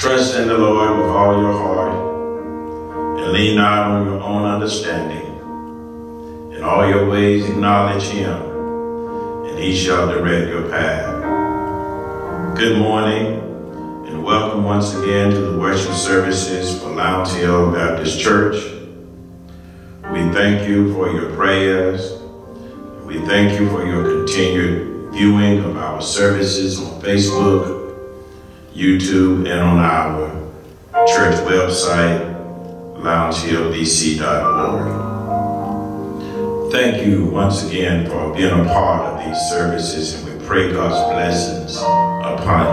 Trust in the Lord with all your heart, and lean not on your own understanding. In all your ways acknowledge him, and he shall direct your path. Good morning, and welcome once again to the worship services for Lowndes Baptist Church. We thank you for your prayers. We thank you for your continued viewing of our services on Facebook, YouTube, and on our church website, lowndeshillbc.org. Thank you once again for being a part of these services, and we pray God's blessings upon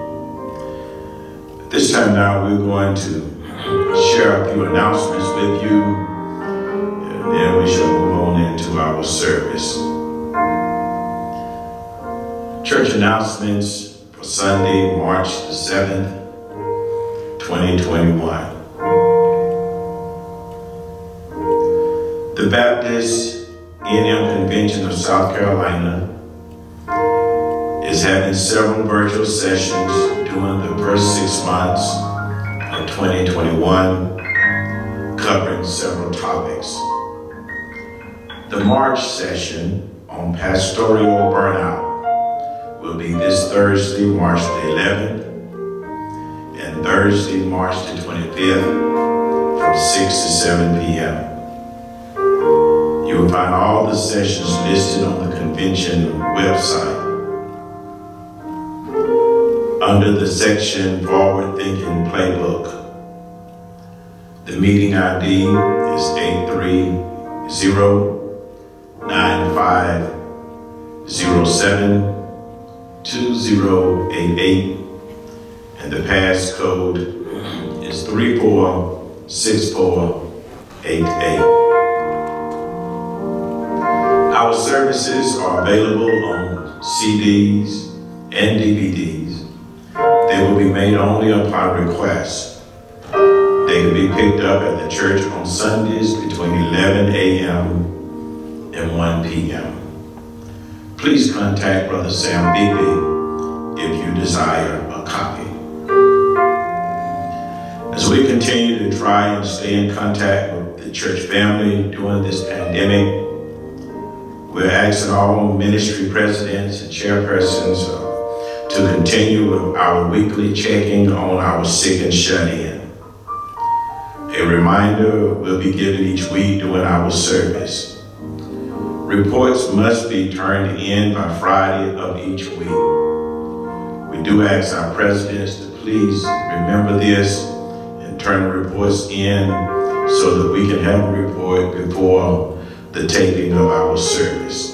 you. This time now, we're going to share a few announcements with you, and then we shall move on into our service. Church announcements for Sunday, March the 7th, 2021. The Baptist A&M Convention of South Carolina is having several virtual sessions during the first 6 months of 2021, covering several topics. The March session on pastoral burnout will be this Thursday, March the 11th, and Thursday, March the 25th, from 6 to 7 p.m. You will find all the sessions listed on the convention website. Under the section Forward Thinking Playbook, the meeting ID is 830-9507-2088, and the passcode is 346488. Our services are available on CDs and DVDs. They will be made only upon request. They can be picked up at the church on Sundays between 11 a.m. and 1 p.m. Please contact Brother Sam Beebe if you desire a copy. As we continue to try and stay in contact with the church family during this pandemic, we're asking all ministry presidents and chairpersons to continue with our weekly checking on our sick and shut-in. A reminder will be given each week during our service. Reports must be turned in by Friday of each week. We do ask our presidents to please remember this and turn the reports in so that we can have a report before the taping of our service.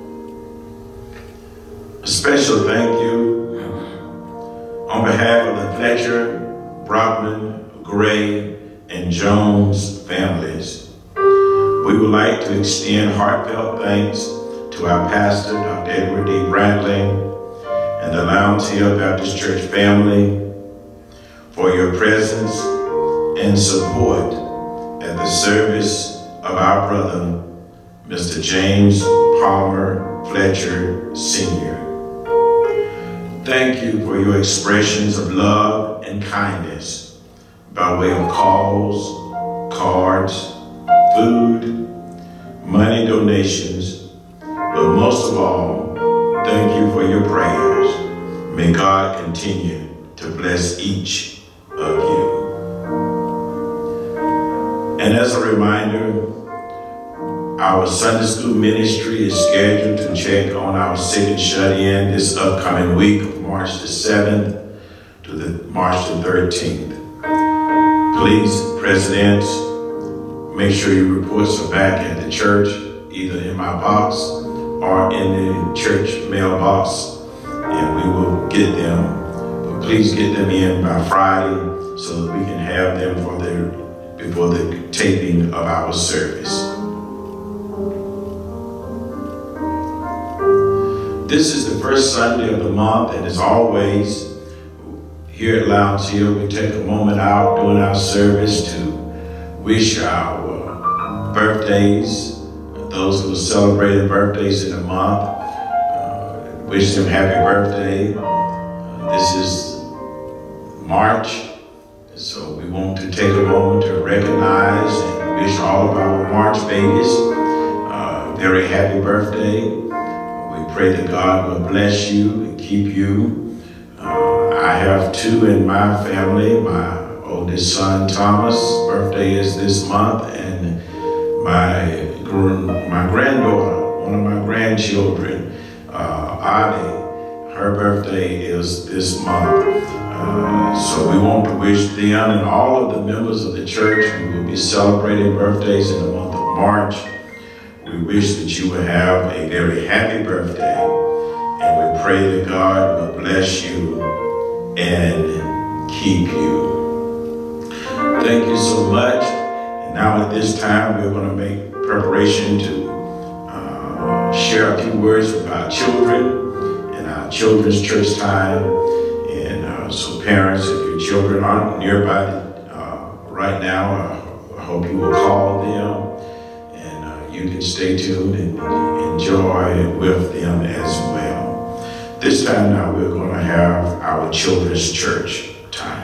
A special thank you on behalf of the Fletcher, Brockman, Gray, and Jones families. We would like to extend heartfelt thanks to our pastor, Dr. Edward D. Bradley, and the Lowndes Baptist Church family for your presence and support at the service of our brother, Mr. James Palmer Fletcher, Sr. Thank you for your expressions of love and kindness by way of calls, cards, food, money donations, but most of all, thank you for your prayers. May God continue to bless each of you. And as a reminder, our Sunday school ministry is scheduled to check on our sick and shut-in this upcoming week of March the 7th to March the 13th. Please, presidents, make sure your reports are back at the church, either in my box or in the church mailbox, and we will get them. But please get them in by Friday so that we can have them before the taping of our service. This is the first Sunday of the month, and as always, here at Lowndes Hill, we take a moment out during our service to wish our birthdays, those who are celebrating birthdays in the month, wish them happy birthday. This is March So we want to take a moment to recognize and wish all of our March babies a very happy birthday. We pray that God will bless you and keep you. I have two in my family. My oldest son, Thomas, birthday is this month, and my granddaughter, one of my grandchildren, Adi, her birthday is this month. So we want to wish them and all of the members of the church who will be celebrating birthdays in the month of March. We wish that you will have a very happy birthday, and we pray that God will bless you and keep you. Thank you so much. And now at this time, we're going to make preparation to share a few words with our children in our children's church time. And so parents, if your children aren't nearby right now, I hope you will call them, and you can stay tuned and enjoy with them as well. This time now we're going to have our children's church time.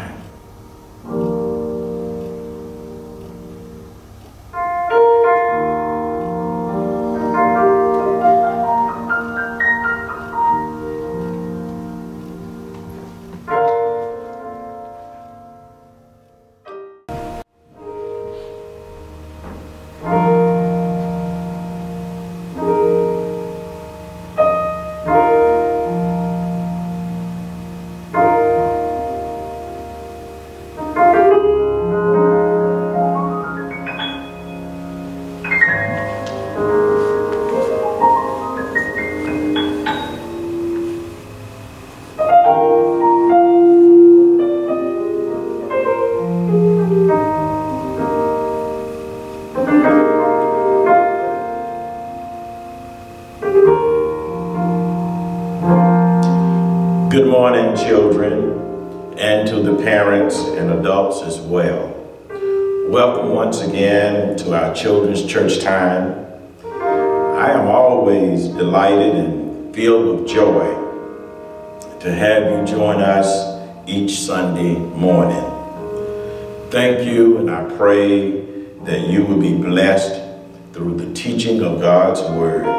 Good morning, children, and to the parents and adults as well. Welcome once again to our children's church time. I am always delighted and filled with joy to have you join us each Sunday morning. Thank you, and I pray that you will be blessed through the teaching of God's Word.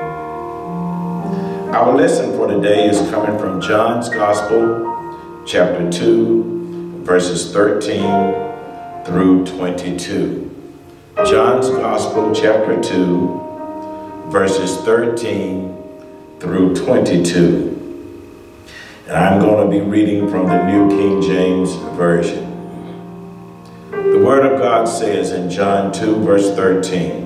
Our lesson for today is coming from John's Gospel, chapter 2, verses 13 through 22. John's Gospel, chapter 2, verses 13 through 22. And I'm going to be reading from the New King James Version. The Word of God says in John 2, verse 13,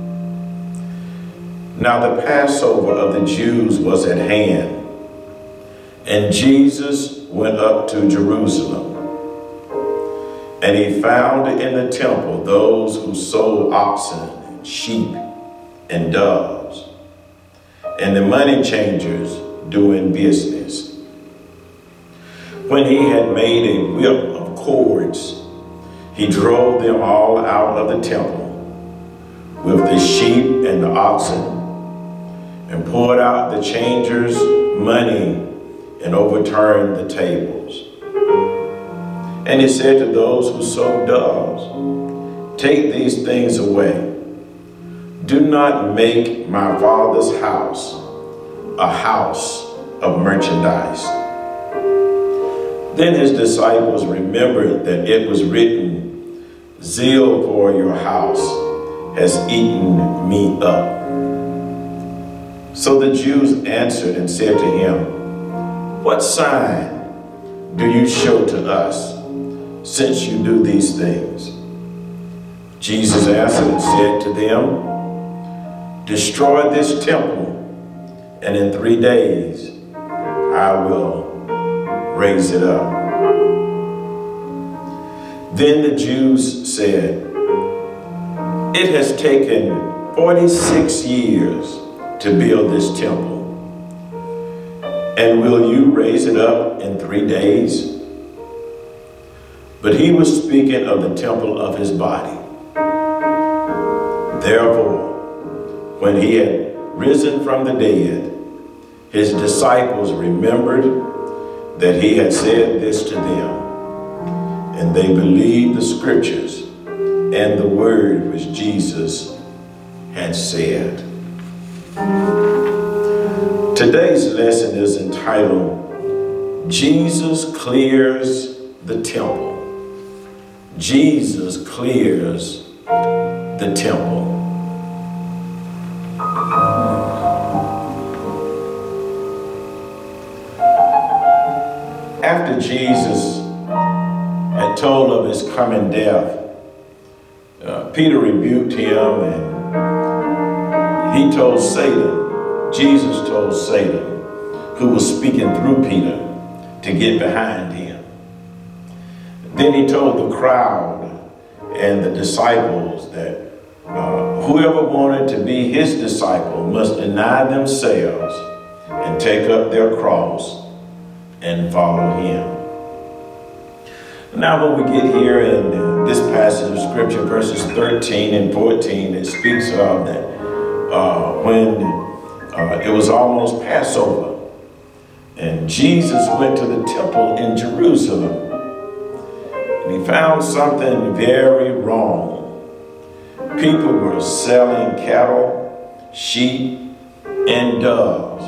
"Now the Passover of the Jews was at hand, and Jesus went up to Jerusalem. And he found in the temple those who sold oxen, and sheep, and doves, and the money changers doing business. When he had made a whip of cords, he drove them all out of the temple with the sheep and the oxen, and poured out the changers' money and overturned the tables. And he said to those who sold doves, 'Take these things away. Do not make my Father's house a house of merchandise.' Then his disciples remembered that it was written, 'Zeal for your house has eaten me up.' So the Jews answered and said to him, 'What sign do you show to us, since you do these things?' Jesus answered and said to them, 'Destroy this temple, and in 3 days I will raise it up.' Then the Jews said, 'It has taken 46 years to build this temple, and will you raise it up in 3 days?' But he was speaking of the temple of his body. Therefore, when he had risen from the dead, his disciples remembered that he had said this to them, and they believed the scriptures and the word which Jesus had said. Today's lesson is entitled, Jesus Clears the Temple. Jesus clears the temple. After Jesus had told of his coming death, Peter rebuked him, and he told Satan, Jesus told Satan, who was speaking through Peter, to get behind him. Then he told the crowd and the disciples that whoever wanted to be his disciple must deny themselves and take up their cross and follow him. Now when we get here in this passage of scripture, verses 13 and 14, it speaks of that when it was almost Passover, and Jesus went to the temple in Jerusalem, and he found something very wrong. People were selling cattle, sheep, and doves.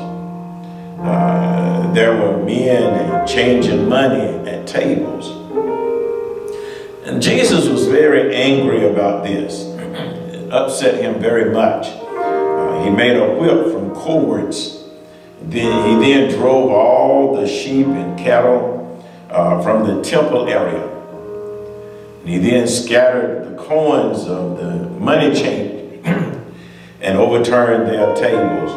There were men changing money at tables. And Jesus was very angry about this. It upset him very much. He made a whip from cords. He then drove all the sheep and cattle from the temple area. And he then scattered the coins of the money change and overturned their tables.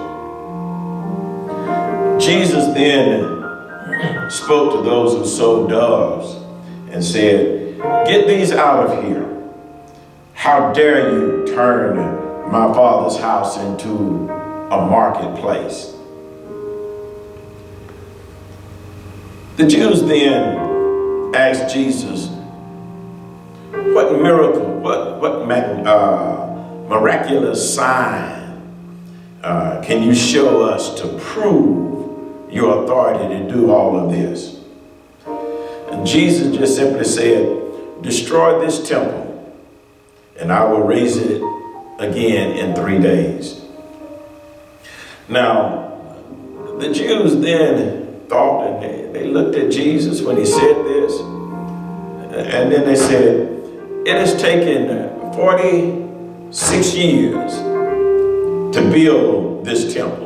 Jesus then spoke to those who sold doves and said, "Get these out of here. How dare you turn my Father's house into a marketplace?" The Jews then asked Jesus, what miracle, what miraculous sign can you show us to prove your authority to do all of this? And Jesus just simply said, "Destroy this temple, and I will raise it again in 3 days." Now, the Jews then thought, and they looked at Jesus when he said this, and then they said, "It has taken 46 years to build this temple,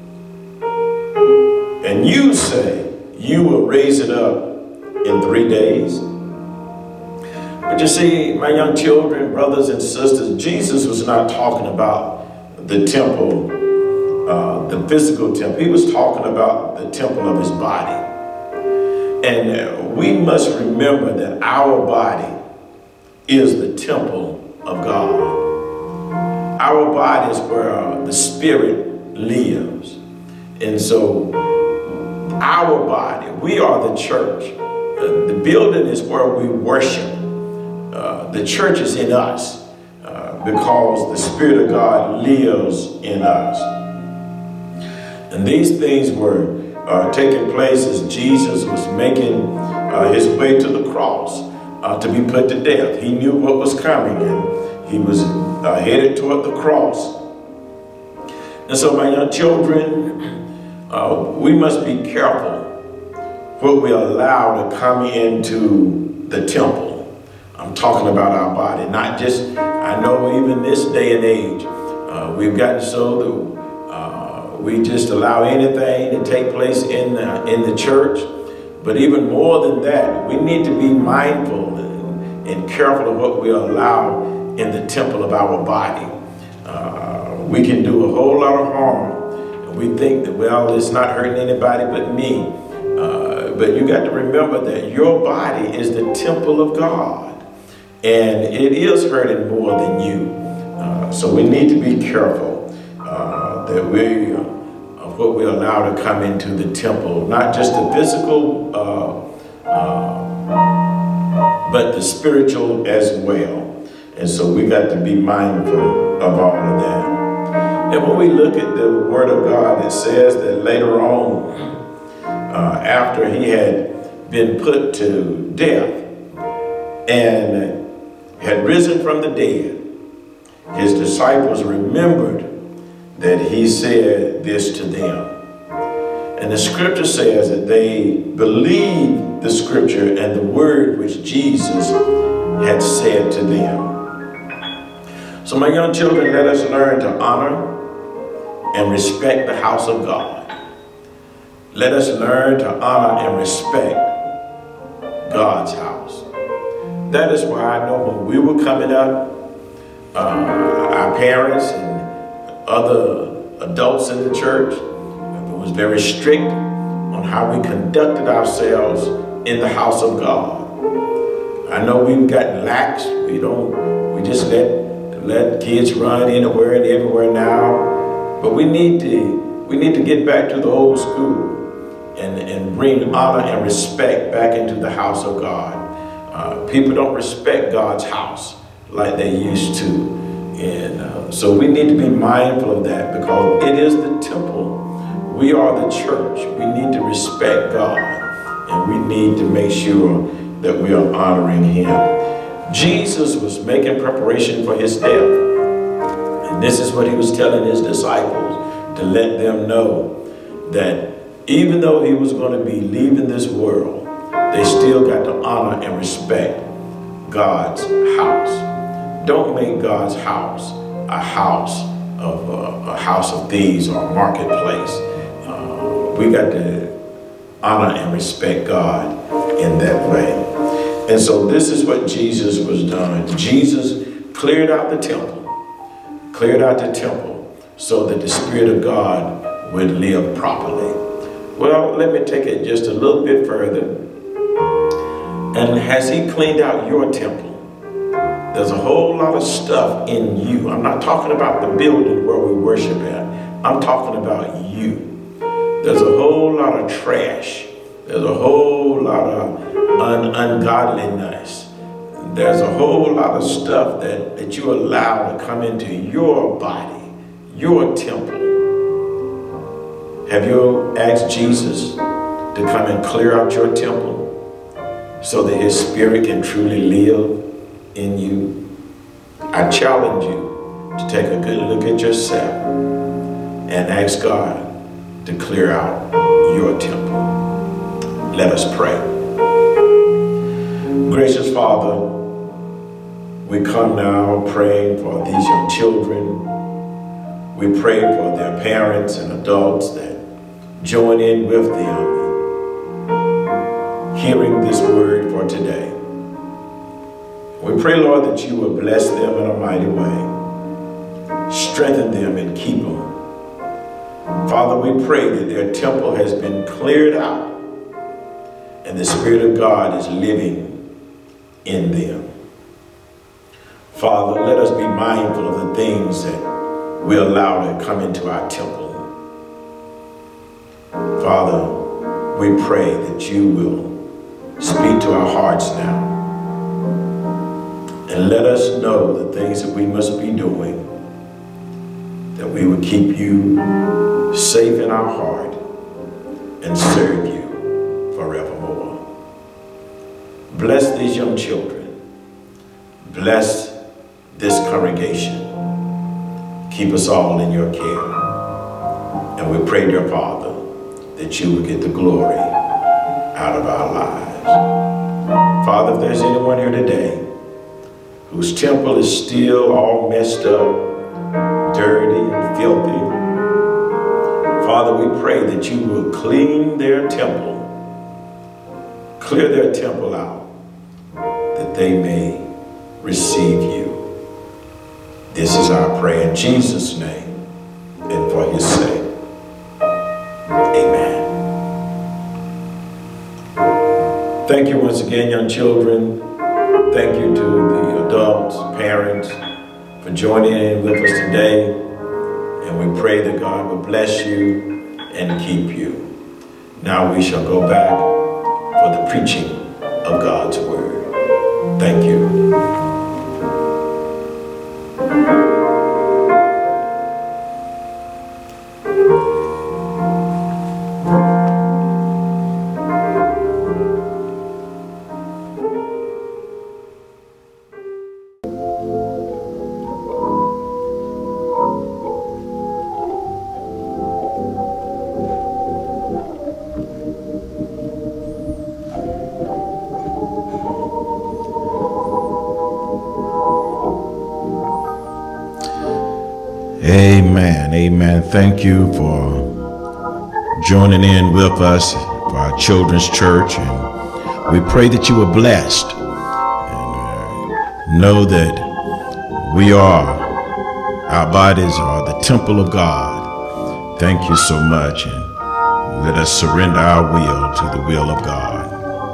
and you say you will raise it up in 3 days?" But you see, my young children, brothers and sisters, Jesus was not talking about the temple, the physical temple. He was talking about the temple of his body. And we must remember that our body is the temple of God. Our body is where the Spirit lives. And so our body, we are the church. The building is where we worship. The church is in us because the Spirit of God lives in us. And these things were taking place as Jesus was making his way to the cross to be put to death. He knew what was coming, and he was headed toward the cross. And so, my young children, we must be careful what we allow to come into the temple. I'm talking about our body, not just, I know even this day and age, we've gotten so that we just allow anything to take place in the church. But even more than that, we need to be mindful and careful of what we allow in the temple of our body. We can do a whole lot of harm. And we think that, well, it's not hurting anybody but me. But you got to remember that your body is the temple of God. And it is hurting more than you. So we need to be careful that what we allow to come into the temple, not just the physical, but the spiritual as well. And so we got to be mindful of all of that. And when we look at the Word of God, it says that later on, after he had been put to death, and had risen from the dead, his disciples remembered that he said this to them. And the scripture says that they believed the scripture and the word which Jesus had said to them. So my young children, let us learn to honor and respect the house of God. Let us learn to honor and respect God's house. That is why I know when we were coming up, our parents and other adults in the church was very strict on how we conducted ourselves in the house of God. I know we've gotten lax. We just let kids run anywhere and everywhere now. But we need to get back to the old school and bring honor and respect back into the house of God. People don't respect God's house like they used to. And so we need to be mindful of that, because it is the temple. We are the church. We need to respect God, and we need to make sure that we are honoring him. Jesus was making preparation for his death. And this is what he was telling his disciples, to let them know that even though he was going to be leaving this world, they still got to honor and respect God's house. Don't make God's house a house of thieves or a marketplace. We got to honor and respect God in that way. And so this is what Jesus was doing. Jesus cleared out the temple so that the Spirit of God would live properly. Well, let me take it just a little bit further. And has he cleaned out your temple? There's a whole lot of stuff in you. I'm not talking about the building where we worship at. I'm talking about you. There's a whole lot of trash. There's a whole lot of ungodliness. There's a whole lot of stuff that you allow to come into your body, your temple. Have you asked Jesus to come and clear out your temple so that his Spirit can truly live in you? I challenge you to take a good look at yourself and ask God to clear out your temple. Let us pray. Gracious Father, we come now praying for these young children. We pray for their parents and adults that join in with them, hearing this word for today. We pray, Lord, that you will bless them in a mighty way, strengthen them and keep them. Father, we pray that their temple has been cleared out and the Spirit of God is living in them. Father, let us be mindful of the things that we allow to come into our temple. Father, we pray that you will speak to our hearts now and let us know the things that we must be doing, that we would keep you safe in our heart and serve you forevermore. Bless these young children. Bless this congregation. Keep us all in your care. And we pray, dear Father, that you will get the glory out of our lives. Father, if there's anyone here today whose temple is still all messed up, dirty and filthy, Father, we pray that you will clean their temple, clear their temple out, that they may receive you. This is our prayer in Jesus' name and for his sake. Amen. Thank you once again, young children. Thank you to the adults, parents, for joining in with us today. And we pray that God will bless you and keep you. Now we shall go back for the preaching of God's word. Thank you. Amen. Amen. Thank you for joining in with us for our children's church. And we pray that you are blessed. And know that our bodies are the temple of God. Thank you so much. And let us surrender our will to the will of God.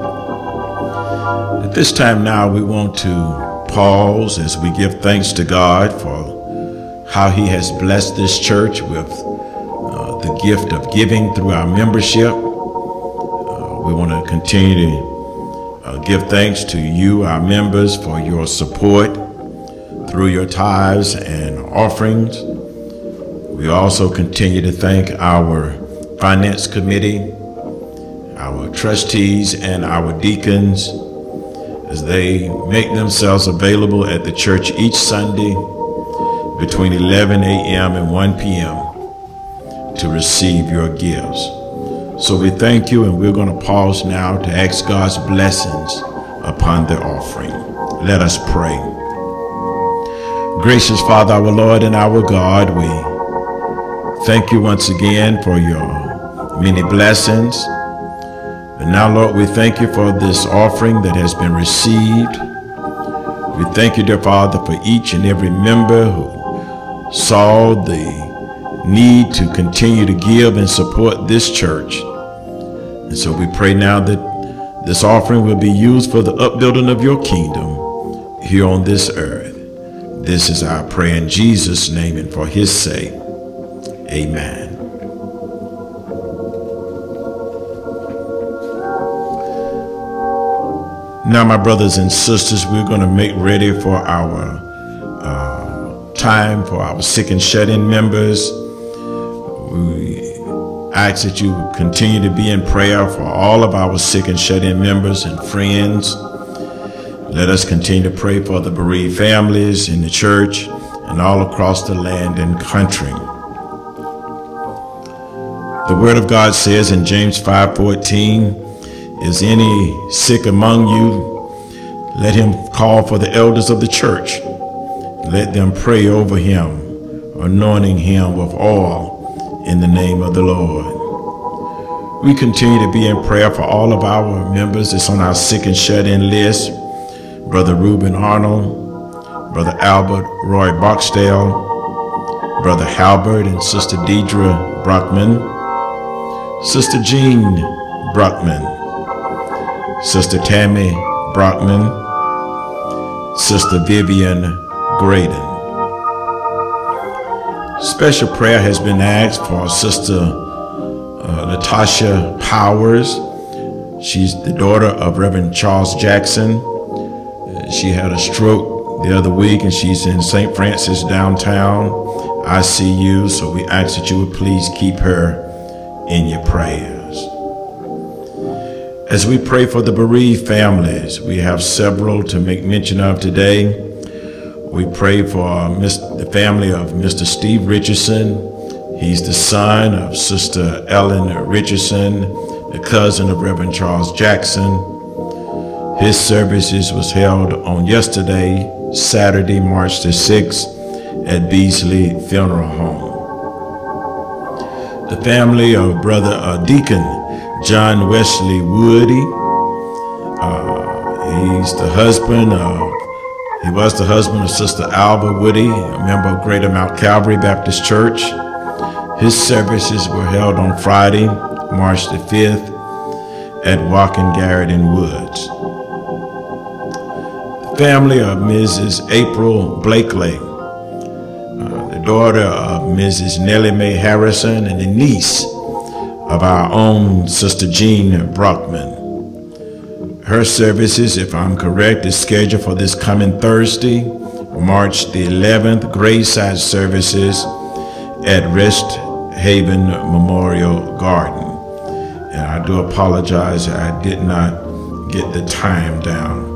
At this time now, we want to pause as we give thanks to God for how he has blessed this church with the gift of giving through our membership. We want to continue to give thanks to you, our members, for your support through your tithes and offerings. We also continue to thank our finance committee, our trustees, and our deacons as they make themselves available at the church each Sunday between 11 a.m. and 1 p.m. to receive your gifts. So we thank you, and we're going to pause now to ask God's blessings upon the offering. Let us pray. Gracious Father, our Lord and our God, we thank you once again for your many blessings. And now, Lord, we thank you for this offering that has been received. We thank you, dear Father, for each and every member who saw the need to continue to give and support this church. And so we pray now that this offering will be used for the upbuilding of your kingdom here on this earth. This is our prayer in Jesus' name and for his sake. Amen. Now, my brothers and sisters, we're going to make ready for our time for our sick and shut-in members. We ask that you continue to be in prayer for all of our sick and shut-in members and friends. Let us continue to pray for the bereaved families in the church and all across the land and country. The word of God says in James 5:14, "Is any sick among you? Let him call for the elders of the church. Let them pray over him, anointing him with oil in the name of the Lord." We continue to be in prayer for all of our members that's on our sick and shut-in list. Brother Reuben Arnold, Brother Albert Roy Boxdale, Brother Halbert and Sister Deidre Brockman, Sister Jean Brockman, Sister Tammy Brockman, Sister Vivian Graydon. Special prayer has been asked for Sister Latasha Powers. She's the daughter of Reverend Charles Jackson. She had a stroke the other week, and she's in St. Francis downtown ICU. So we ask that you would please keep her in your prayers. As we pray for the bereaved families, we have several to make mention of today. We pray for the family of Mr. Steve Richardson. He's the son of Sister Ellen Richardson, the cousin of Reverend Charles Jackson. His services was held on yesterday, Saturday, March the 6th, at Beasley Funeral Home. The family of Brother Deacon John Wesley Woody. He was the husband of Sister Alva Woody, a member of Greater Mount Calvary Baptist Church. His services were held on Friday, March the 5th, at Walking Garrett and Woods. The family of Mrs. April Blakely, the daughter of Mrs. Nellie Mae Harrison and the niece of our own Sister Jean Brockman. Her services, if I'm correct, is scheduled for this coming Thursday, March the 11th, graveside services at Rest Haven Memorial Garden. And I do apologize, I did not get the time down.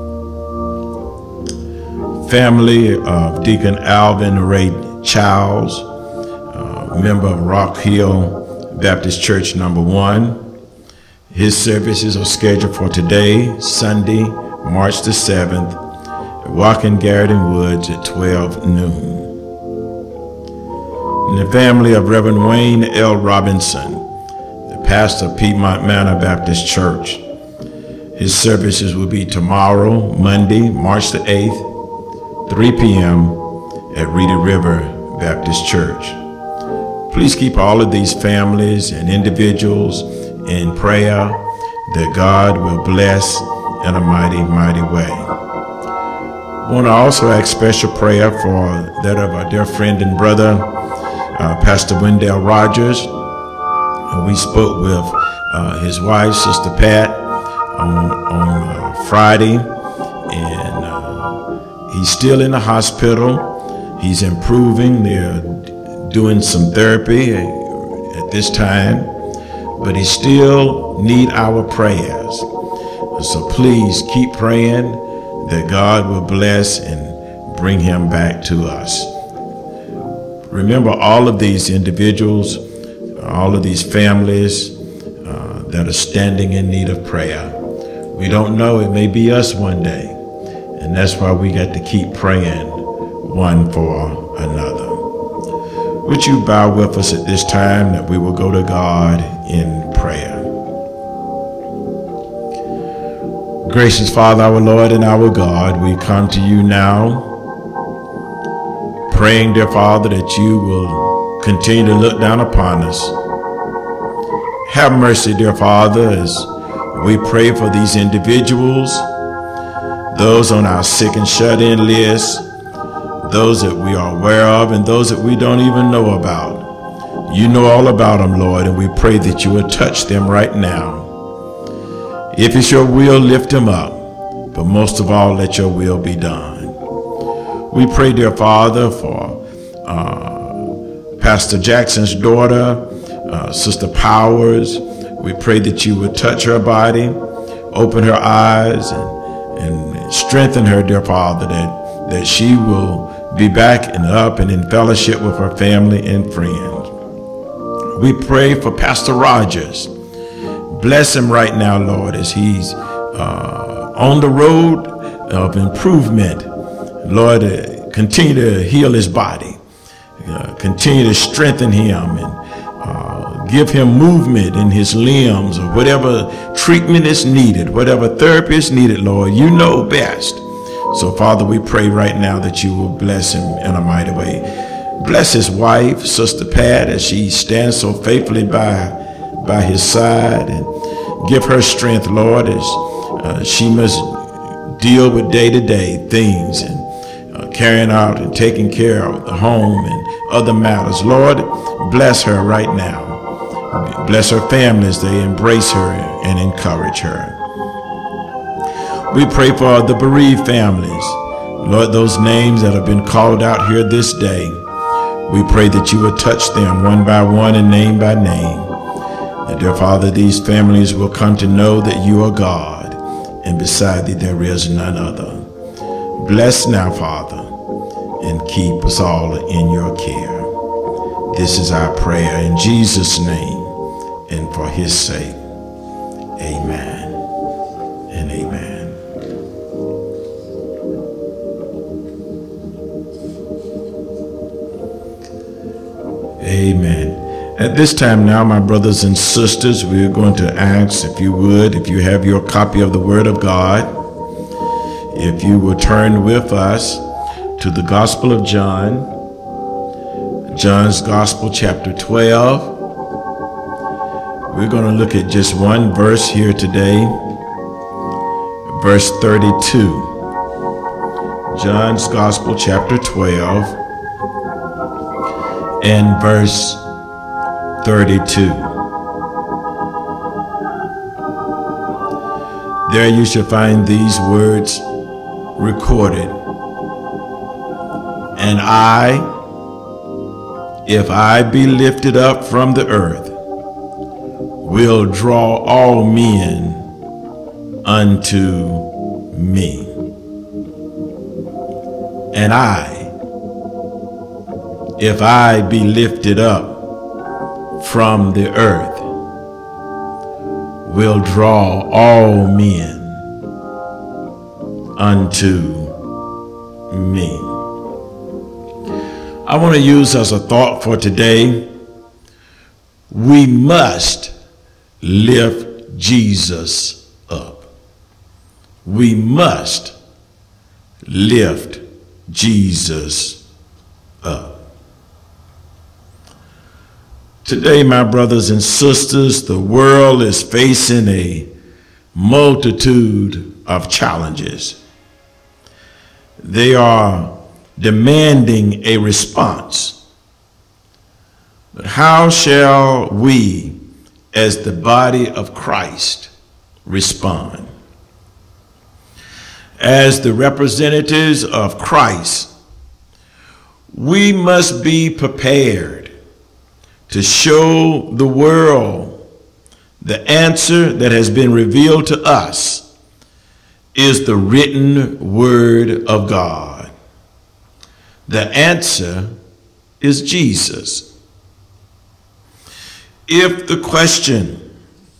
Family of Deacon Alvin Ray Childs, member of Rock Hill Baptist Church No. 1. His services are scheduled for today, Sunday, March the 7th, at Walking Garrett and Woods at 12 noon. and the family of Reverend Wayne L. Robinson, the pastor of Piedmont Manor Baptist Church. His services will be tomorrow, Monday, March the 8th, 3 p.m. at Reedy River Baptist Church. Please keep all of these families and individuals in prayer that God will bless in a mighty, mighty way. I want to also ask special prayer for that of our dear friend and brother, Pastor Wendell Rogers. We spoke with his wife, Sister Pat, on Friday, and he's still in the hospital. He's improving. They're doing some therapy at this time, but he still needs our prayers. So please keep praying that God will bless and bring him back to us. Remember all of these individuals, all of these families that are standing in need of prayer. We don't know, it may be us one day, and that's why we got to keep praying one for another. Would you bow with us at this time that we will go to God in prayer? Gracious Father, our Lord and our God, we come to you now, praying, dear Father, that you will continue to look down upon us. Have mercy, dear Father, as we pray for these individuals, those on our sick and shut-in list, those that we are aware of and those that we don't even know about. You know all about them, Lord, and we pray that you will touch them right now. If it's your will, lift them up, but most of all, let your will be done. We pray, dear Father, for Pastor Jackson's daughter, Sister Powers. We pray that you would touch her body, open her eyes, and strengthen her, dear Father, that she will be back and up and in fellowship with her family and friends. We pray for Pastor Rogers. Bless him right now, Lord, as he's on the road of improvement. Lord, continue to heal his body. Continue to strengthen him and give him movement in his limbs, or whatever treatment is needed, whatever therapy is needed, Lord, you know best. So, Father, we pray right now that you will bless him in a mighty way. Bless his wife, Sister Pat, as she stands so faithfully by his side, and give her strength, Lord, as she must deal with day-to-day things and carrying out and taking care of the home and other matters. Lord, bless her right now. Bless her family as they embrace her and encourage her. We pray for the bereaved families. Lord, those names that have been called out here this day, we pray that you would touch them one by one and name by name. And dear Father, these families will come to know that you are God, and beside thee there is none other. Bless now, Father, and keep us all in your care. This is our prayer in Jesus' name and for his sake. Amen and amen. Amen. At this time now, my brothers and sisters, we are going to ask, if you would, if you have your copy of the Word of God, if you will turn with us to the Gospel of John, John's Gospel, chapter 12. We're going to look at just one verse here today, verse 32. John's Gospel, chapter 12, and verse 32. There you shall find these words recorded. And I, if I be lifted up from the earth, will draw all men unto me. And I, if I be lifted up from the earth, will draw all men unto me. I want to use as a thought for today, we must lift Jesus up. We must lift Jesus up. Today, my brothers and sisters, the world is facing a multitude of challenges. They are demanding a response. But how shall we, as the body of Christ, respond? As the representatives of Christ, we must be prepared to show the world the answer that has been revealed to us is the written word of God. The answer is Jesus. If the question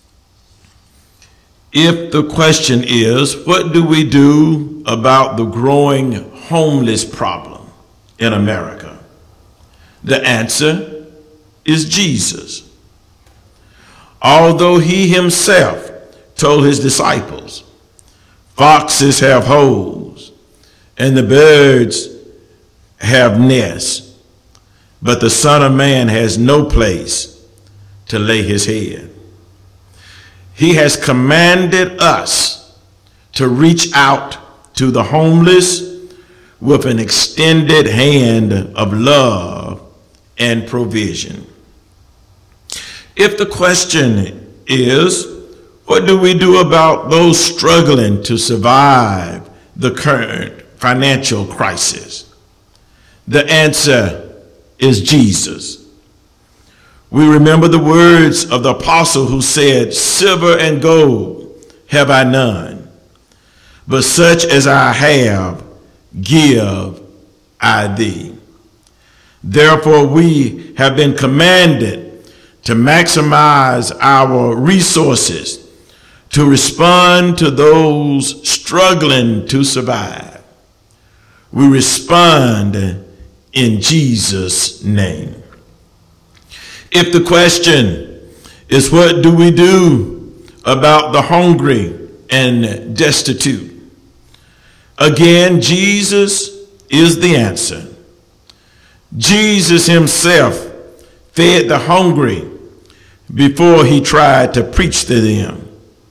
is, what do we do about the growing homeless problem in America? The answer is Jesus. Although he himself told his disciples, foxes have holes and the birds have nests, but the Son of Man has no place to lay his head. He has commanded us to reach out to the homeless with an extended hand of love and provision. If the question is, what do we do about those struggling to survive the current financial crisis? The answer is Jesus. We remember the words of the apostle who said, silver and gold have I none, but such as I have, give I thee. Therefore, we have been commanded to maximize our resources to respond to those struggling to survive. We respond in Jesus' name. If the question is, what do we do about the hungry and destitute? Again, Jesus is the answer. Jesus himself fed the hungry before he tried to preach to them.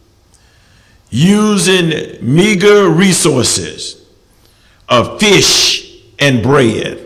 Using meager resources of fish and bread,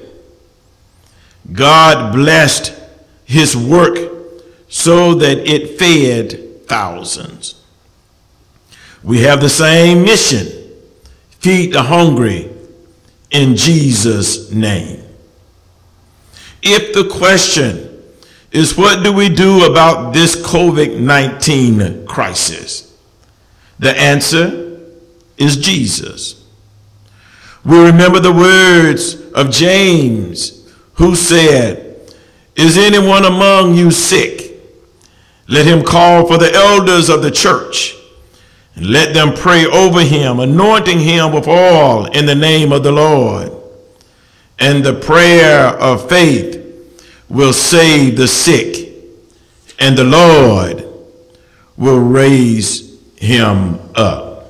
God blessed his work so that it fed thousands. We have the same mission: feed the hungry in Jesus' name. If the question is, what do we do about this COVID-19 crisis? The answer is Jesus. We remember the words of James, who said, is anyone among you sick? Let him call for the elders of the church, and let them pray over him, anointing him with oil in the name of the Lord. And the prayer of faith will save the sick, and the Lord will raise him up.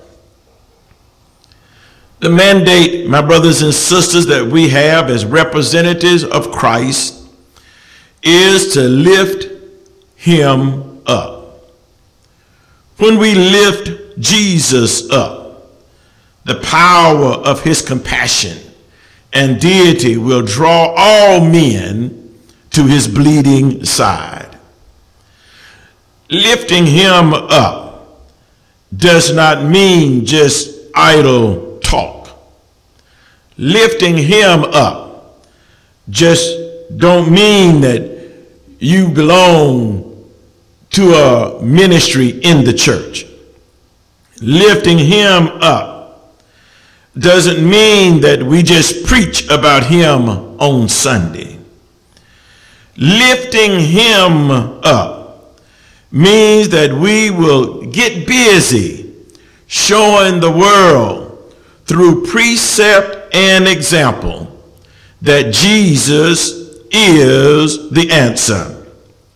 The mandate, my brothers and sisters, that we have as representatives of Christ is to lift him up. When we lift Jesus up, the power of his compassion and deity will draw all men to his bleeding side. Lifting him up does not mean just idle talk. Lifting him up just don't mean that you belong to a ministry in the church. Lifting him up doesn't mean that we just preach about him on Sunday. Lifting him up means that we will get busy showing the world through precept and example that Jesus is the answer.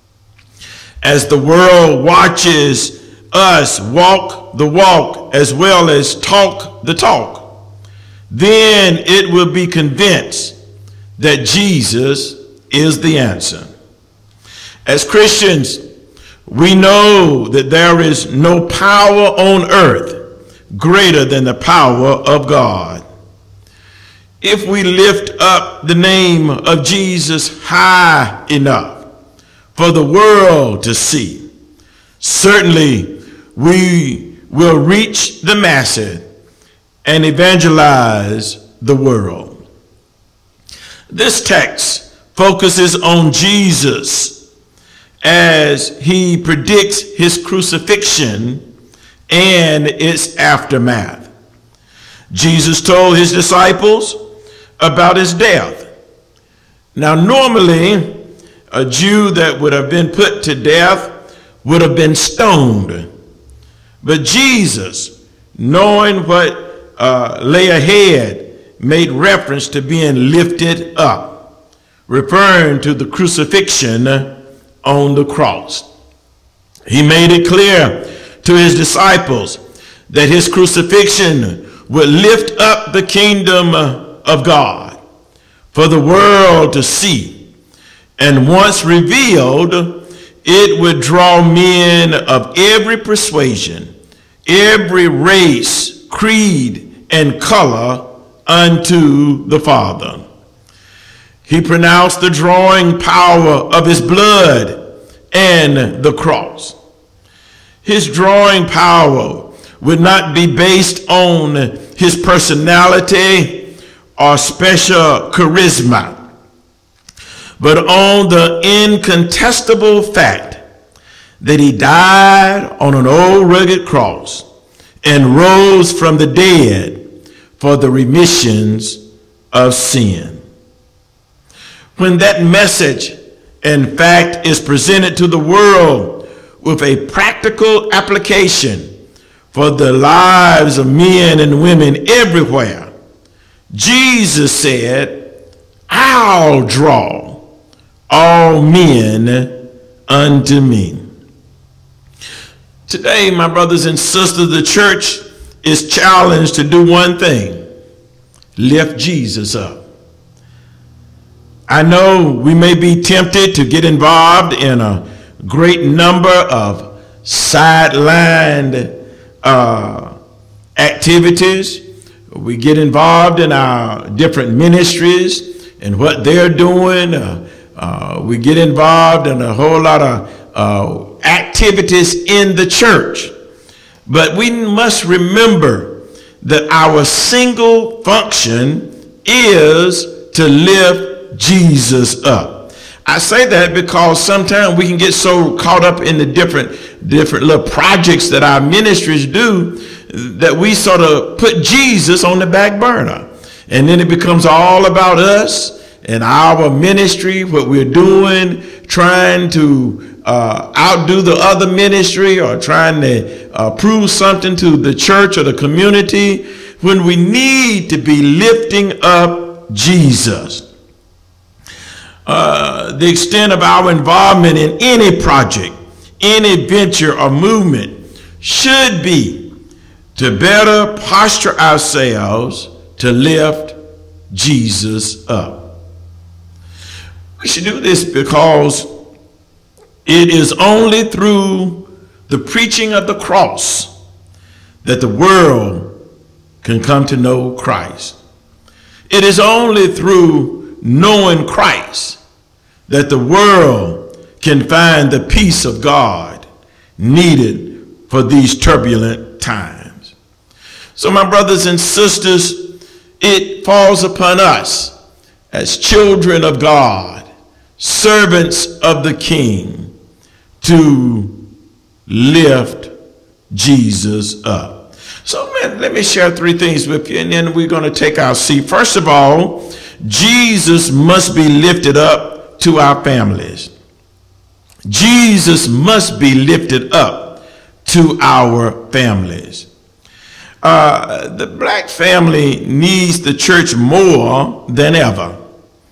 As the world watches us walk the walk as well as talk the talk, then it will be convinced that Jesus is the answer. As Christians, we know that there is no power on earth greater than the power of God. If we lift up the name of Jesus high enough for the world to see, certainly we will reach the masses and evangelize the world. This text focuses on Jesus as he predicts his crucifixion and its aftermath. Jesus told his disciples about his death. Now, normally, a Jew that would have been put to death would have been stoned. But Jesus, knowing what lay ahead, made reference to being lifted up, referring to the crucifixion on the cross. He made it clear to his disciples that his crucifixion would lift up the kingdom of God for the world to see. And once revealed, it would draw men of every persuasion, every race, creed, and color unto the Father. He pronounced the drawing power of his blood and the cross. His drawing power would not be based on his personality or special charisma, but on the incontestable fact that he died on an old rugged cross and rose from the dead for the remissions of sin. When that message, in fact, is presented to the world with a practical application for the lives of men and women everywhere, Jesus said, "I'll draw all men unto me." Today, my brothers and sisters, the church is challenged to do one thing: lift Jesus up. I know we may be tempted to get involved in a great number of sidelined activities. We get involved in our different ministries and what they're doing. We get involved in a whole lot of activities in the church. But we must remember that our single function is to lift Jesus up. I say that because sometimes we can get so caught up in the different little projects that our ministries do that we sort of put Jesus on the back burner. And then it becomes all about us and our ministry, what we're doing, trying to outdo the other ministry or trying to prove something to the church or the community, when we need to be lifting up Jesus. The extent of our involvement in any project, any venture or movement should be to better posture ourselves to lift Jesus up. We should do this because it is only through the preaching of the cross that the world can come to know Christ. It is only through knowing Christ that the world can find the peace of God needed for these turbulent times. So, my brothers and sisters, it falls upon us as children of God, servants of the King, to lift Jesus up. So let me share three things with you, and then we're going to take our seat. First of all, Jesus must be lifted up to our families. Jesus must be lifted up to our families. The black family needs the church more than ever.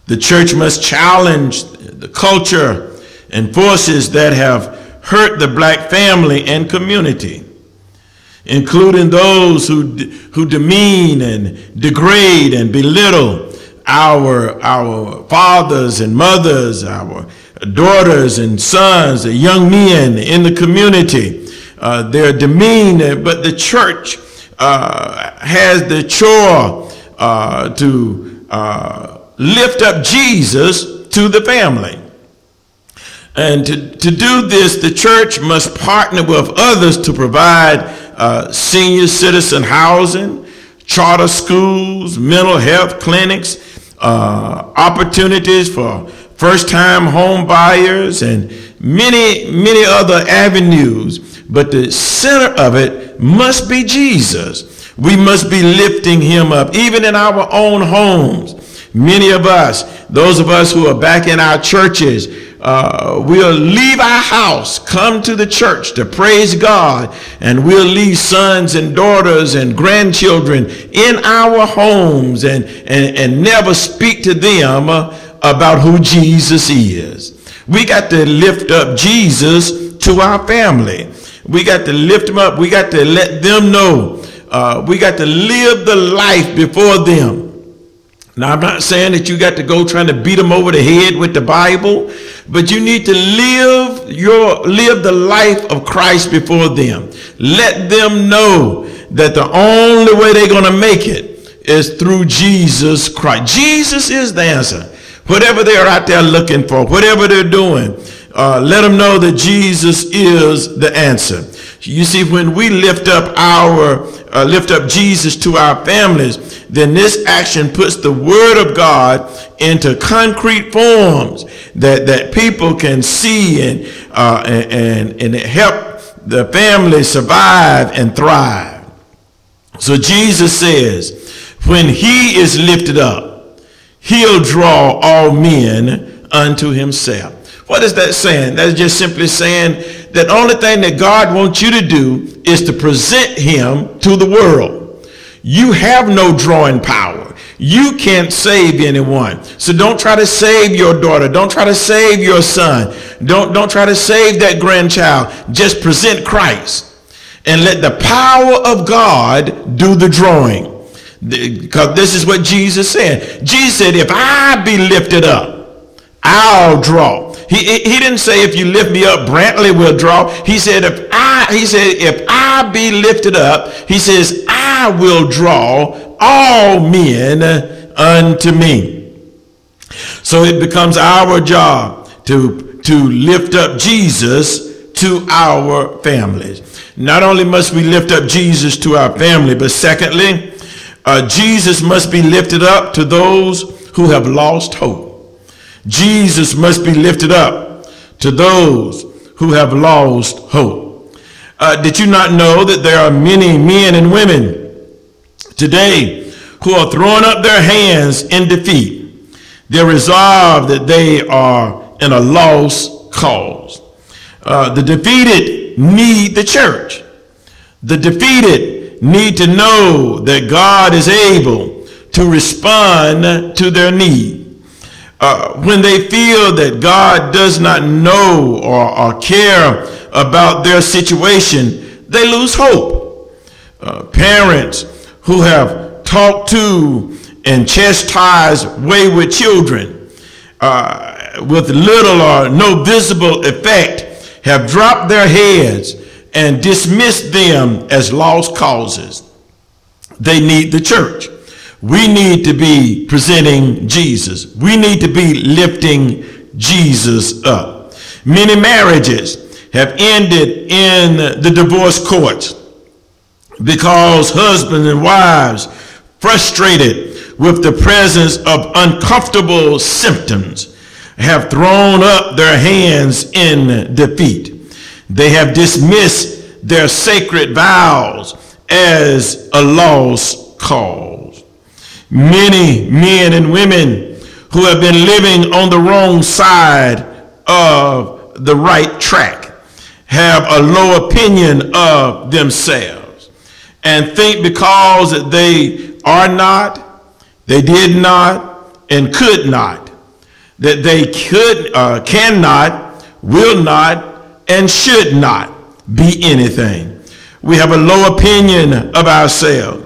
The church must challenge the culture and forces that have hurt the black family and community, including those who demean and degrade and belittle our fathers and mothers, our daughters and sons, the young men in the community. They're demeaned, but the church has the chore to lift up Jesus to the family. And to do this, the church must partner with others to provide senior citizen housing, charter schools, mental health clinics, opportunities for first-time home buyers, and many other avenues. But the center of it must be Jesus. We must be lifting him up, even in our own homes. Many of us, those of us who are back in our churches, we'll leave our house, come to the church to praise God, and we'll leave sons and daughters and grandchildren in our homes and never speak to them about who Jesus is. We got to lift up Jesus to our family. We got to lift them up. We got to let them know. We got to live the life before them. Now, I'm not saying that you got to go trying to beat them over the head with the Bible, but you need to live the life of Christ before them. Let them know that the only way they're going to make it is through Jesus Christ. Jesus is the answer. Whatever they're out there looking for, whatever they're doing, let them know that Jesus is the answer. You see, when we lift up Jesus to our families, then this action puts the word of God into concrete forms that people can see and help the family survive and thrive. So Jesus says, when he is lifted up, he'll draw all men unto himself. What is that saying? That's just simply saying that the only thing that God wants you to do is to present him to the world. You have no drawing power. You can't save anyone. So don't try to save your daughter. Don't try to save your son. Don't try to save that grandchild. Just present Christ and let the power of God do the drawing. Because this is what Jesus said. Jesus said, if I be lifted up, I'll draw. He didn't say if you lift me up, Brantley will draw. He said if I be lifted up, he says I will draw all men unto me. So it becomes our job to lift up Jesus to our families. Not only must we lift up Jesus to our family, but secondly, Jesus must be lifted up to those who have lost hope. Jesus must be lifted up to those who have lost hope. Did you not know that there are many men and women today who are throwing up their hands in defeat? They're resolved that they are in a lost cause. The defeated need the church. The defeated need to know that God is able to respond to their need. When they feel that God does not know or care about their situation, they lose hope. Parents who have talked to and chastised wayward children with little or no visible effect have dropped their heads and dismissed them as lost causes. They need the church. We need to be presenting Jesus. We need to be lifting Jesus up. Many marriages have ended in the divorce courts because husbands and wives, frustrated with the presence of uncomfortable symptoms, have thrown up their hands in defeat. They have dismissed their sacred vows as a lost cause. Many men and women who have been living on the wrong side of the right track have a low opinion of themselves and think because they are not, they did not, and could not, that they cannot, will not, and should not be anything. We have a low opinion of ourselves.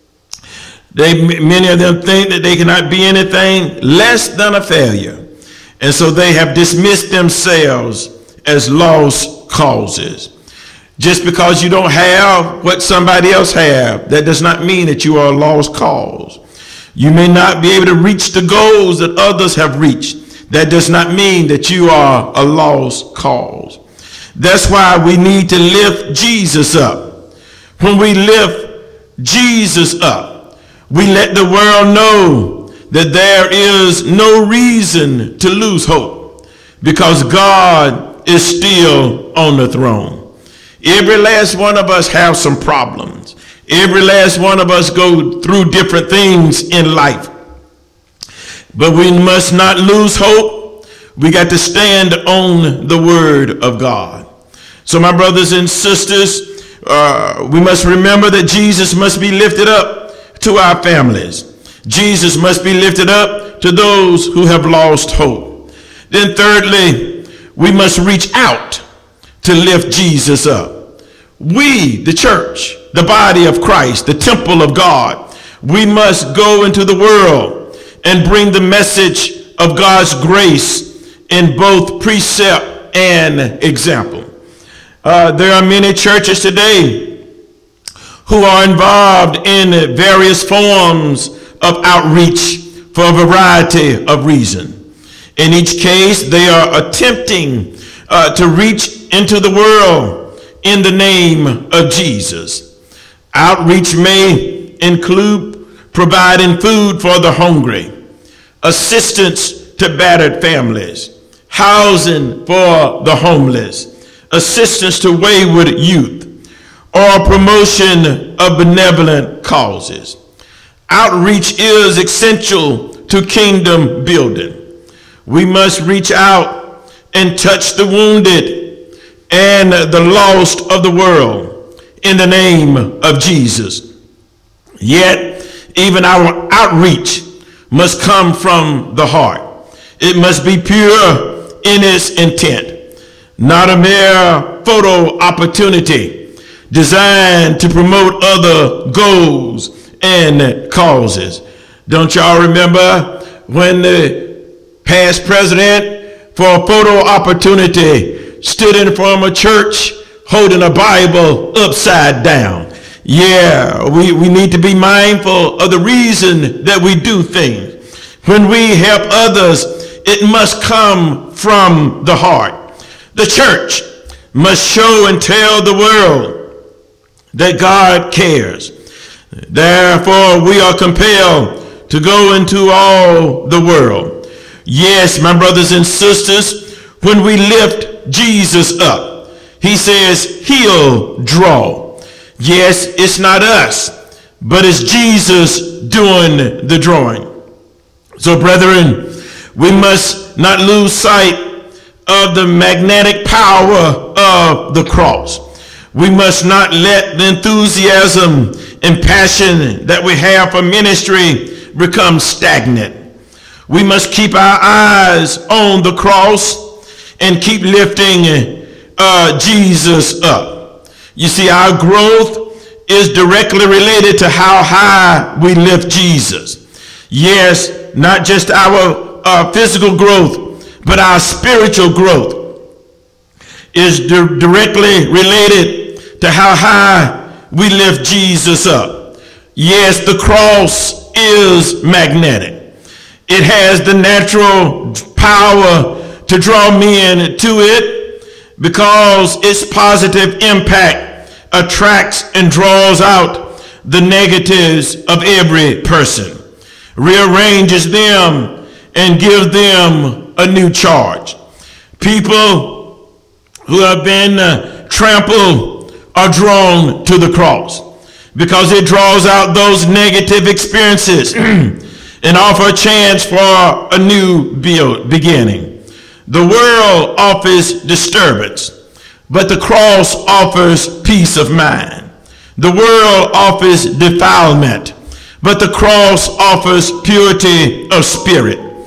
Many of them think that they cannot be anything less than a failure. And so they have dismissed themselves as lost causes. Just because you don't have what somebody else have, that does not mean that you are a lost cause. You may not be able to reach the goals that others have reached. That does not mean that you are a lost cause. That's why we need to lift Jesus up. When we lift Jesus up, we let the world know that there is no reason to lose hope, because God is still on the throne. Every last one of us have some problems. Every last one of us go through different things in life. But we must not lose hope. We got to stand on the word of God. So my brothers and sisters, we must remember that Jesus must be lifted up to our families. Jesus must be lifted up to those who have lost hope. Then thirdly, we must reach out to lift Jesus up. We, the church, the body of Christ, the temple of God, we must go into the world and bring the message of God's grace in both precept and example. There are many churches today who are involved in various forms of outreach for a variety of reasons. In each case, they are attempting to reach into the world in the name of Jesus. Outreach may include providing food for the hungry, assistance to battered families, housing for the homeless, assistance to wayward youth, or promotion of benevolent causes. Outreach is essential to kingdom building. We must reach out and touch the wounded and the lost of the world in the name of Jesus. Yet, even our outreach must come from the heart. It must be pure in its intent, not a mere photo opportunity designed to promote other goals and causes. Don't y'all remember when the past president, for a photo opportunity, stood in front of a church holding a Bible upside down? Yeah, we need to be mindful of the reason that we do things. When we help others, it must come from the heart. The church must show and tell the world that God cares. Therefore, we are compelled to go into all the world. Yes, my brothers and sisters, when we lift Jesus up, he says he'll draw. Yes, it's not us, but it's Jesus doing the drawing. So brethren, we must not lose sight of the magnetic power of the cross. We must not let the enthusiasm and passion that we have for ministry become stagnant. We must keep our eyes on the cross and keep lifting Jesus up. You see, our growth is directly related to how high we lift Jesus. Yes, not just our physical growth, but our spiritual growth is directly related to how high we lift Jesus up. Yes, the cross is magnetic. It has the natural power to draw men to it because its positive impact attracts and draws out the negatives of every person, rearranges them, and gives them a new charge. People who have been trampled are drawn to the cross because it draws out those negative experiences and offer a chance for a new beginning. The world offers disturbance, but the cross offers peace of mind. The world offers defilement, but the cross offers purity of spirit.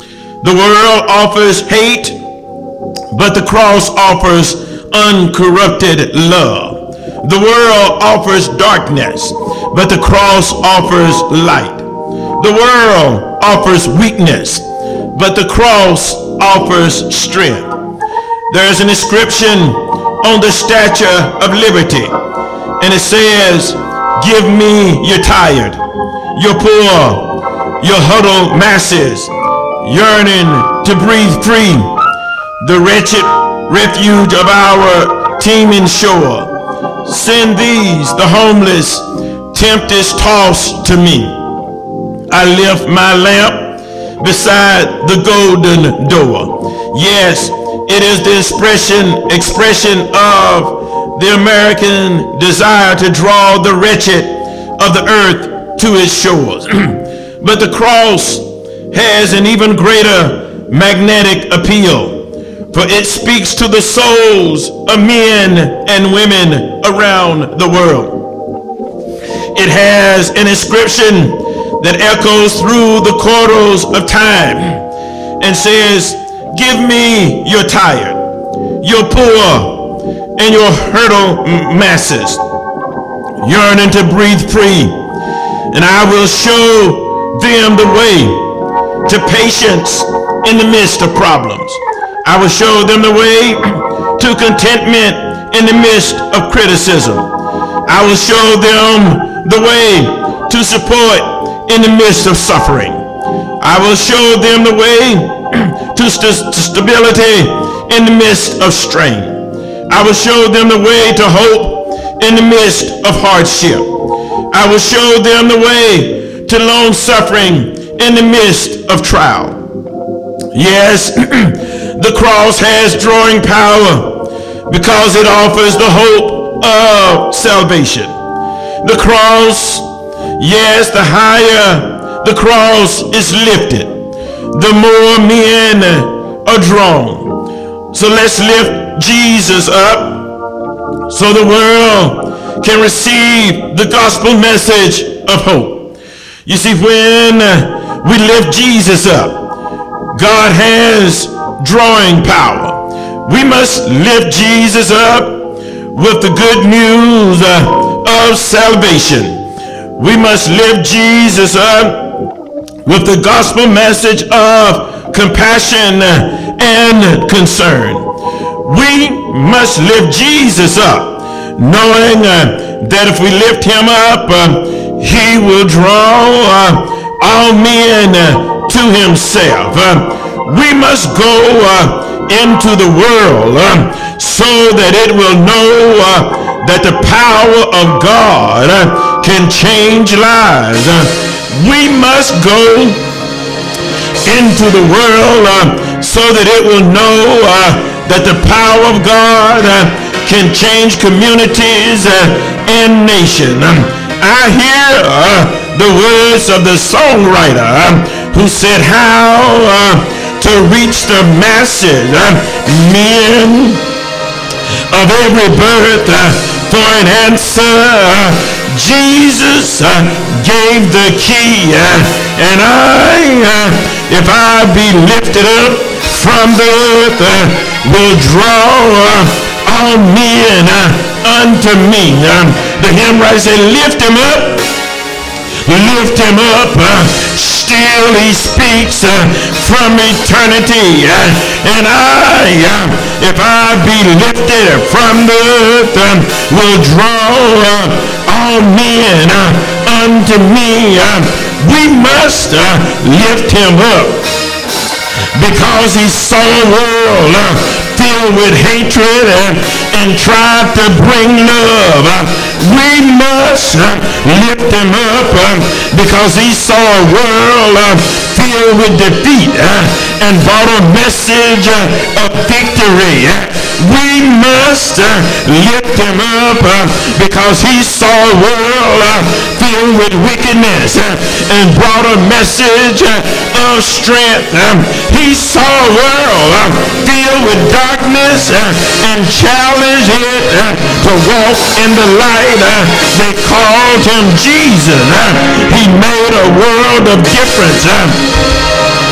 The world offers hate, but the cross offers uncorrupted love. The world offers darkness, but the cross offers light. The world offers weakness, but the cross offers strength. There is an inscription on the Statue of Liberty, and it says, "Give me your tired, your poor, your huddled masses, yearning to breathe free, the wretched refuge of our teeming shore. Send these, the homeless, tempest tossed to me. I lift my lamp beside the golden door." Yes, it is the expression of the American desire to draw the wretched of the earth to its shores. But the cross has an even greater magnetic appeal, for it speaks to the souls of men and women around the world. It has an inscription that echoes through the corridors of time and says, "Give me your tired, your poor, and your hurtled masses, yearning to breathe free, and I will show them the way to patience in the midst of problems. I will show them the way to contentment in the midst of criticism. I will show them the way to support in the midst of suffering. I will show them the way to stability in the midst of strain. I will show them the way to hope in the midst of hardship. I will show them the way to long suffering in the midst of trial." Yes, the cross has drawing power because it offers the hope of salvation. The cross, yes, the higher the cross is lifted, the more men are drawn. So let's lift Jesus up so the world can receive the gospel message of hope. You see, when we lift Jesus up, God has drawing power. We must lift Jesus up with the good news of salvation. We must lift Jesus up with the gospel message of compassion and concern. We must lift Jesus up, knowing that if we lift him up, he will draw all men to himself. We must go into the world so that it will know that the power of God can change lives. We must go into the world so that it will know that the power of God can change communities and nations. I hear the words of the songwriter who said how to reach the masses, men of every birth. For an answer, Jesus gave the key, and if I be lifted up from the earth, will draw all men unto me. The hymn writer said, lift him up, still he speaks from eternity. And if I be lifted from the earth, will draw all men unto me. We must lift him up because he saw a world filled with hatred and tried to bring love. We must lift him up because he saw a world filled with defeat and brought a message of victory. We must lift him up because he saw a world filled with wickedness and brought a message of strength. He saw a world filled with darkness and challenged it to walk in the light. They called him Jesus. He made a world of difference.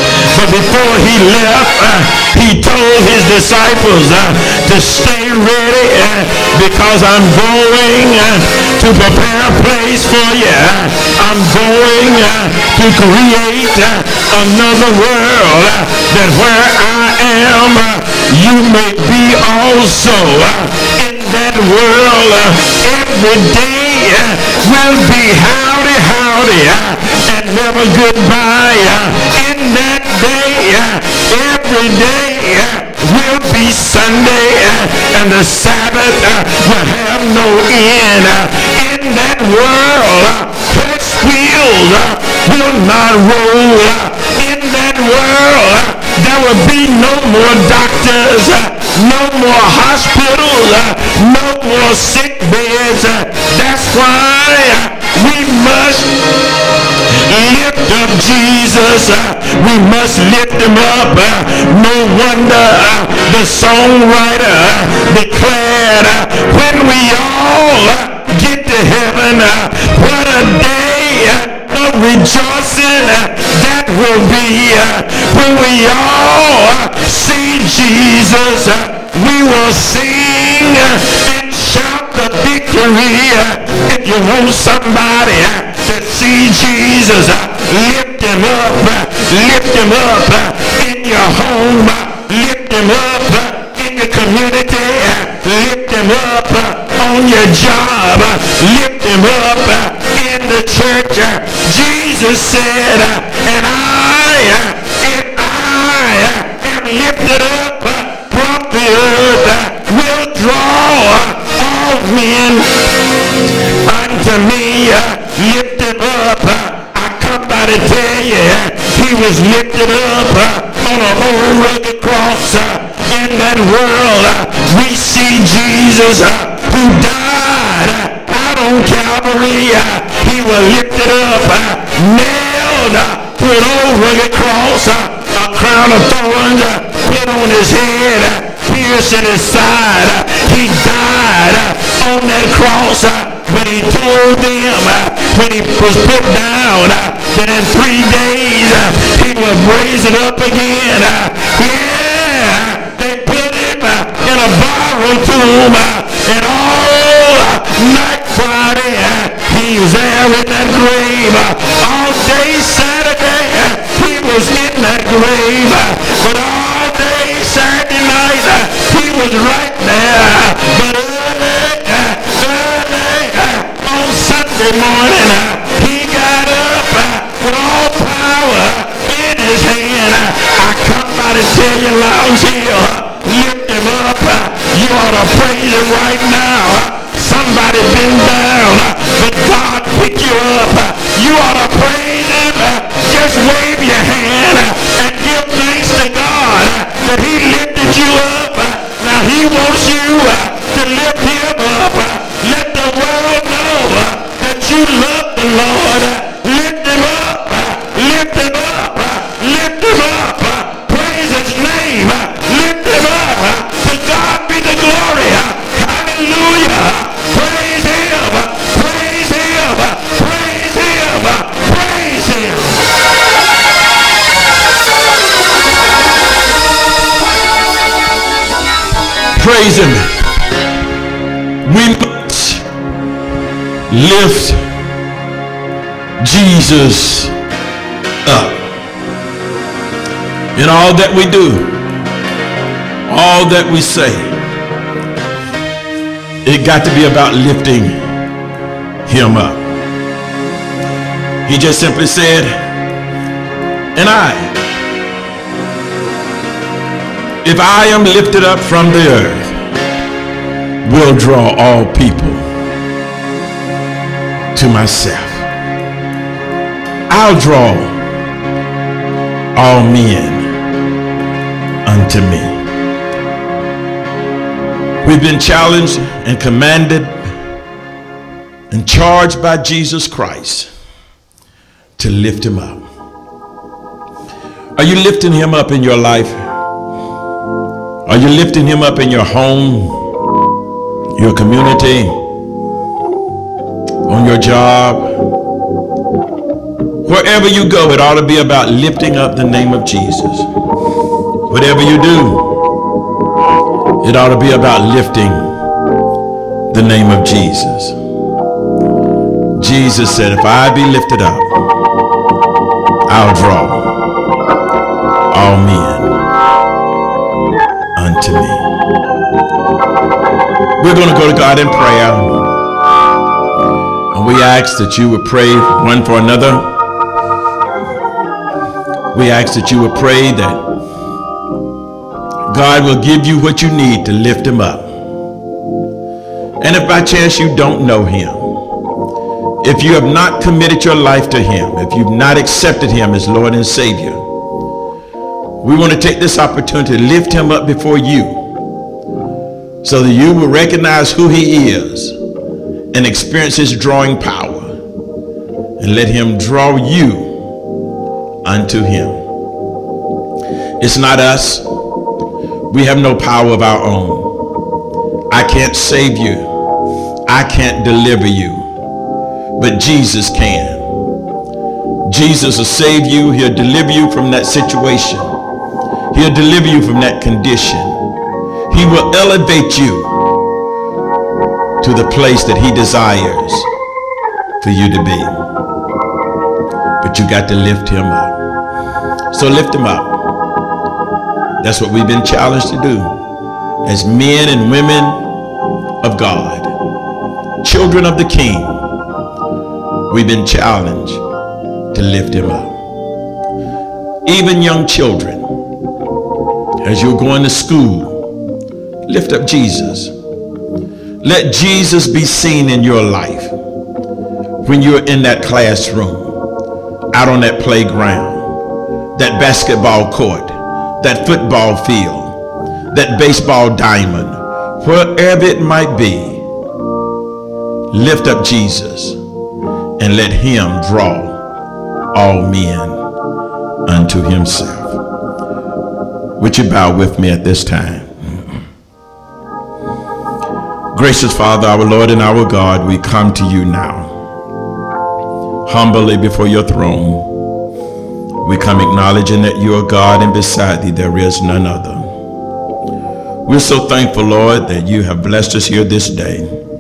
But before he left, he told his disciples to stay ready because I'm going to prepare a place for you. I'm going to create another world that where I am, you may be also. In that world, every day will be howdy, howdy, and never goodbye. In that day, every day will be Sunday, and the Sabbath will have no end. In that world, flesh wheels will not roll. In that world, there will be no more doctors, no more hospitals, no more sick beds. That's why we must lift up Jesus. We must lift him up. No wonder the songwriter declared, when we all get to heaven, what a day of rejoicing that will be. When we all see Jesus, we will sing and shout the victory. If you want somebody to see Jesus, lift him up in your home, lift him up in your community, lift him up on your job, lift him up in the church. Jesus said, and I am lifted up from the earth, will draw all men unto me. Lift him up. I come by to tell you, he was lifted up on an old rugged cross. In that world, we see Jesus who died out on Calvary. He was lifted up, nailed to an old rugged cross, a crown of thorns put on his head, pierced in his side. He died on that cross. But he told them when he was put down that in 3 days he would raise it up again. Yeah, they put him in a borrowed tomb, and all night Friday he was there in that grave. All day Saturday he was in that grave, but all day Saturday night he was right there. But Sunday morning, he got up with all power in his hand. I come by to tell you, Lowndes Hill, lift him up. You ought to praise him right now. Somebody been down, but God picked you up. You ought to praise him. Just wave your hand and give thanks to God that he lifted you up. Now he wants you to lift him up. Let the world know that you love the Lord. Lift him up, lift him up, lift him up. Praise his name. Lift him up. To God be the glory. Hallelujah. Praise him, praise him, praise him, praise him. Praise him. We must lift Jesus up in all that we do, all that we say. It got to be about lifting him up. He just simply said, and if I am lifted up from the earth, will draw all people to myself. I'll draw all men unto me. We've been challenged and commanded and charged by Jesus Christ to lift him up. Are you lifting him up in your life? Are you lifting him up in your home, your community, on your job? Wherever you go, it ought to be about lifting up the name of Jesus. Whatever you do, it ought to be about lifting the name of Jesus. Jesus said, if I be lifted up, I'll draw all men unto me. We're going to go to God in prayer. And we ask that you would pray one for another. We ask that you would pray that God will give you what you need to lift him up. And if by chance you don't know him, if you have not committed your life to him, if you've not accepted him as Lord and Savior, we want to take this opportunity to lift him up before you so that you will recognize who he is and experience his drawing power, and let him draw you unto him. It's not us. We have no power of our own. I can't save you. I can't deliver you. But Jesus can. Jesus will save you. He'll deliver you from that situation. He'll deliver you from that condition. He will elevate you to the place that he desires for you to be. But you got to lift him up. So lift him up. That's what we've been challenged to do as men and women of God, children of the King. We've been challenged to lift him up. Even young children, as you're going to school, lift up Jesus. Let Jesus be seen in your life when you're in that classroom, out on that playground, that basketball court, that football field, that baseball diamond, wherever it might be. Lift up Jesus and let him draw all men unto himself. Would you bow with me at this time? Gracious Father, our Lord and our God, we come to you now, humbly before your throne. We come acknowledging that you are God, and beside thee there is none other. We're so thankful, Lord, that you have blessed us here this day,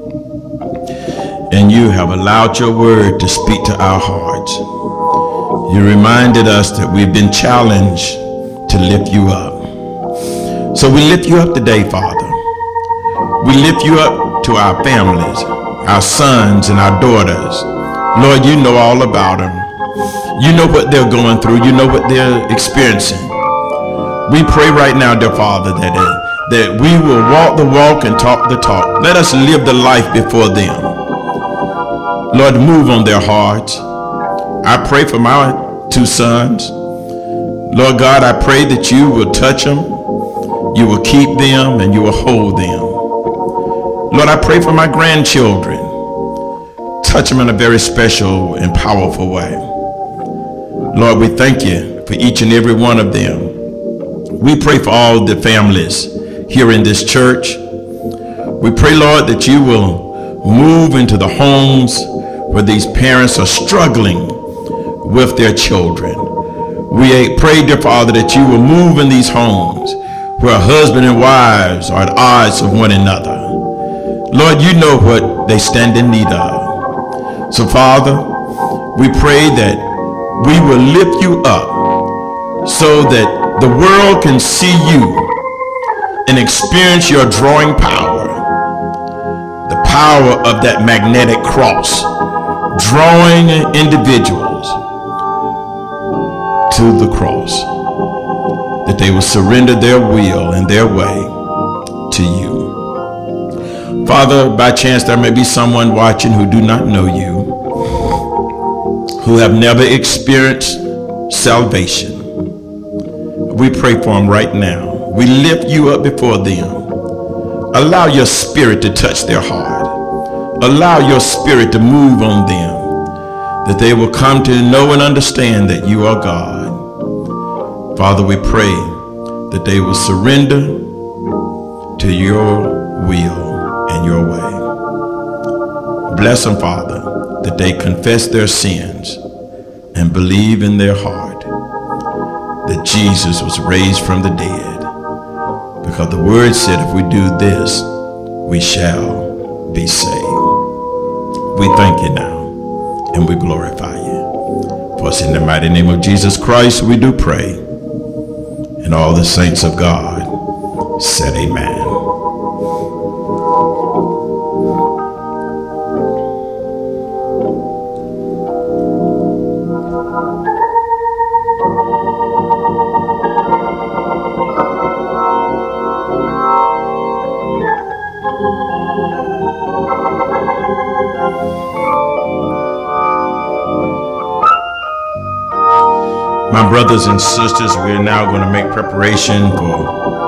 and you have allowed your word to speak to our hearts. You reminded us that we've been challenged to lift you up. So we lift you up today, Father. We lift you up to our families, our sons and our daughters. Lord, you know all about them. You know what they're going through. You know what they're experiencing. We pray right now, dear Father, that we will walk the walk and talk the talk. Let us live the life before them. Lord, move on their hearts. I pray for my two sons. Lord God, I pray that you will touch them, you will keep them, and you will hold them. Lord, I pray for my grandchildren. Touch them in a very special and powerful way. Lord, we thank you for each and every one of them. We pray for all the families here in this church. We pray, Lord, that you will move into the homes where these parents are struggling with their children. We pray, dear Father, that you will move in these homes where husband and wives are at odds with one another. Lord, you know what they stand in need of. So, Father, we pray that we will lift you up so that the world can see you and experience your drawing power, the power of that magnetic cross, drawing individuals to the cross, that they will surrender their will and their way to you. Father, by chance there may be someone watching who do not know you, who have never experienced salvation. We pray for them right now. We lift you up before them. Allow your spirit to touch their heart. Allow your spirit to move on them, that they will come to know and understand that you are God. Father, we pray that they will surrender to your will and your way. Bless them, Father, that they confess their sins and believe in their heart that Jesus was raised from the dead. Because the word said if we do this, we shall be saved. We thank you now and we glorify you. For us in the mighty name of Jesus Christ we do pray. And all the saints of God said amen. My brothers and sisters, we are now going to make preparation for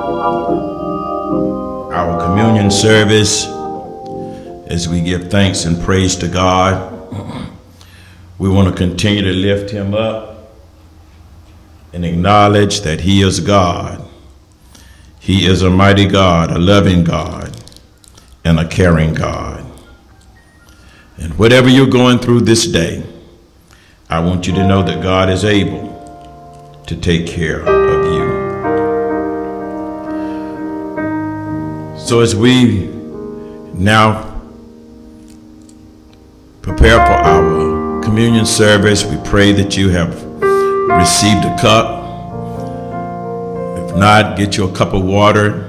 our communion service as we give thanks and praise to God. We want to continue to lift him up and acknowledge that he is God. He is a mighty God, a loving God, and a caring God. And whatever you're going through this day, I want you to know that God is able to take care of you. So as we now prepare for our communion service, we pray that you have received a cup. If not, get you a cup of water,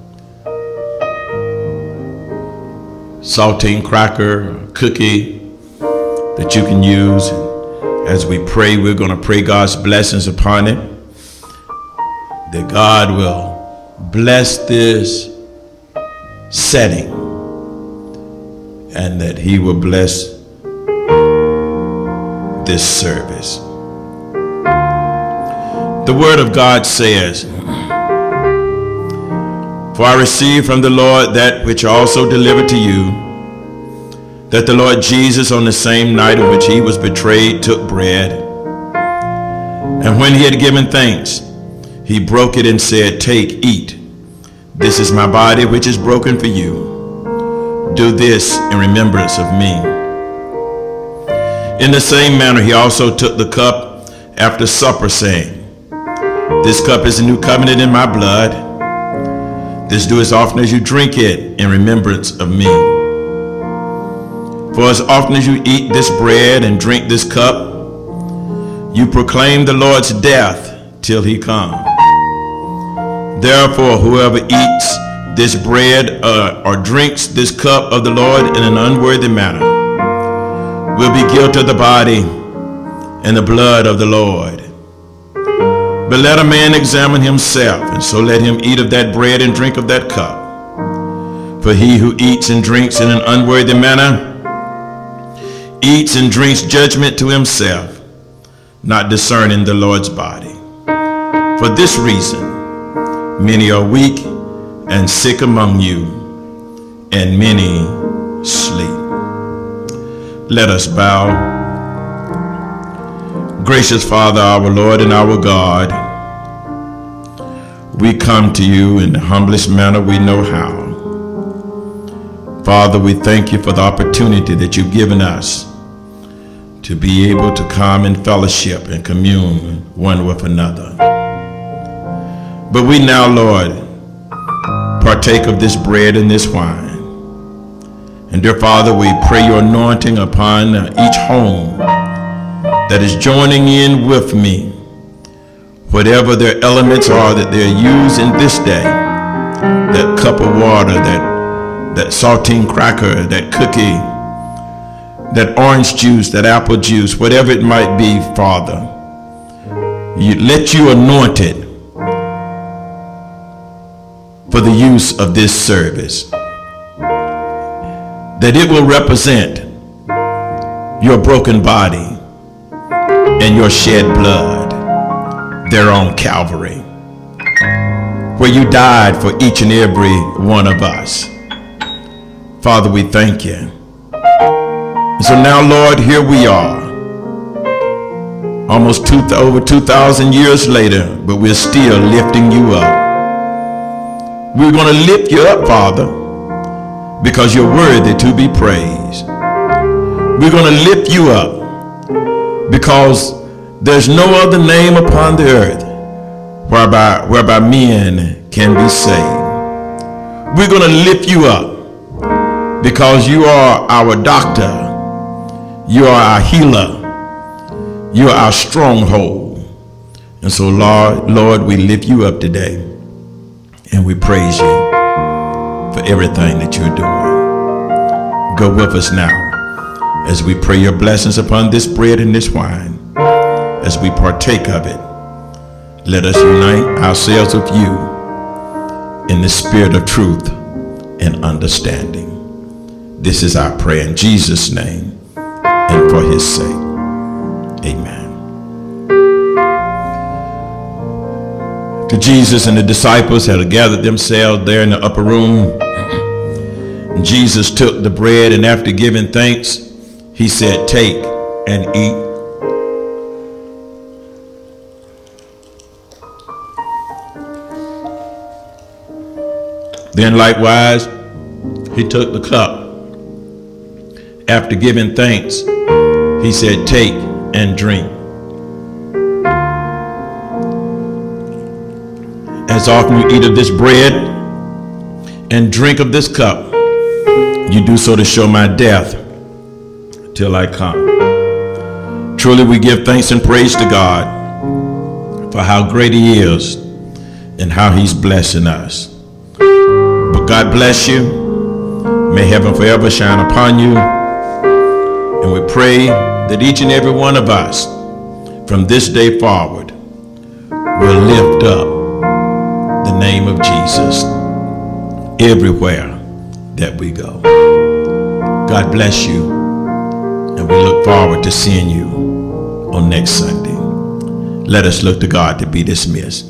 saltine cracker, cookie that you can use. As we pray, we're going to pray God's blessings upon it, that God will bless this setting and that he will bless this service. The word of God says, "For I received from the Lord that which I also delivered to you, that the Lord Jesus on the same night in which he was betrayed took bread. And when he had given thanks, he broke it and said, 'Take, eat. This is my body which is broken for you. Do this in remembrance of me.' In the same manner he also took the cup after supper, saying, 'This cup is a new covenant in my blood. This do as often as you drink it in remembrance of me. For as often as you eat this bread and drink this cup, you proclaim the Lord's death till he come. Therefore, whoever eats this bread or drinks this cup of the Lord in an unworthy manner will be guilty of the body and the blood of the Lord. But let a man examine himself, and so let him eat of that bread and drink of that cup. For he who eats and drinks in an unworthy manner eats and drinks judgment to himself, not discerning the Lord's body. For this reason, many are weak and sick among you, and many sleep." Let us bow. Gracious Father, our Lord and our God, we come to you in the humblest manner we know how. Father, we thank you for the opportunity that you've given us to be able to come in fellowship and commune one with another. But we now, Lord, partake of this bread and this wine. And dear Father, we pray your anointing upon each home that is joining in with me, whatever their elements are that they're using this day, that cup of water, that saltine cracker, that cookie, that orange juice, that apple juice, whatever it might be, Father, let you anoint it for the use of this service, that it will represent your broken body and your shed blood there on Calvary, where you died for each and every one of us. Father, we thank you. And so now, Lord, here we are, almost over 2,000 years later, but we're still lifting you up. We're going to lift you up, Father, because you're worthy to be praised. We're going to lift you up because There's no other name upon the earth whereby men can be saved. We're going to lift you up because you are our doctor. You are our healer. You are our stronghold. And so, Lord, we lift you up today and we praise you for everything that you're doing. Go with us now as we pray your blessings upon this bread and this wine. As we partake of it, let us unite ourselves with you in the spirit of truth and understanding. This is our prayer in Jesus' name and for his sake. Amen. After Jesus and the disciples had gathered themselves there in the upper room, Jesus took the bread, and after giving thanks, he said, "Take and eat. Then likewise, he took the cup. After giving thanks, he said, "Take and drink. As often you eat of this bread and drink of this cup, you do so to show my death till I come." Truly we give thanks and praise to God for how great he is and how he's blessing us. But God bless you. May heaven forever shine upon you. And we pray that each and every one of us from this day forward will lift up the name of Jesus everywhere that we go. God bless you, and we look forward to seeing you on next Sunday. Let us look to God to be dismissed.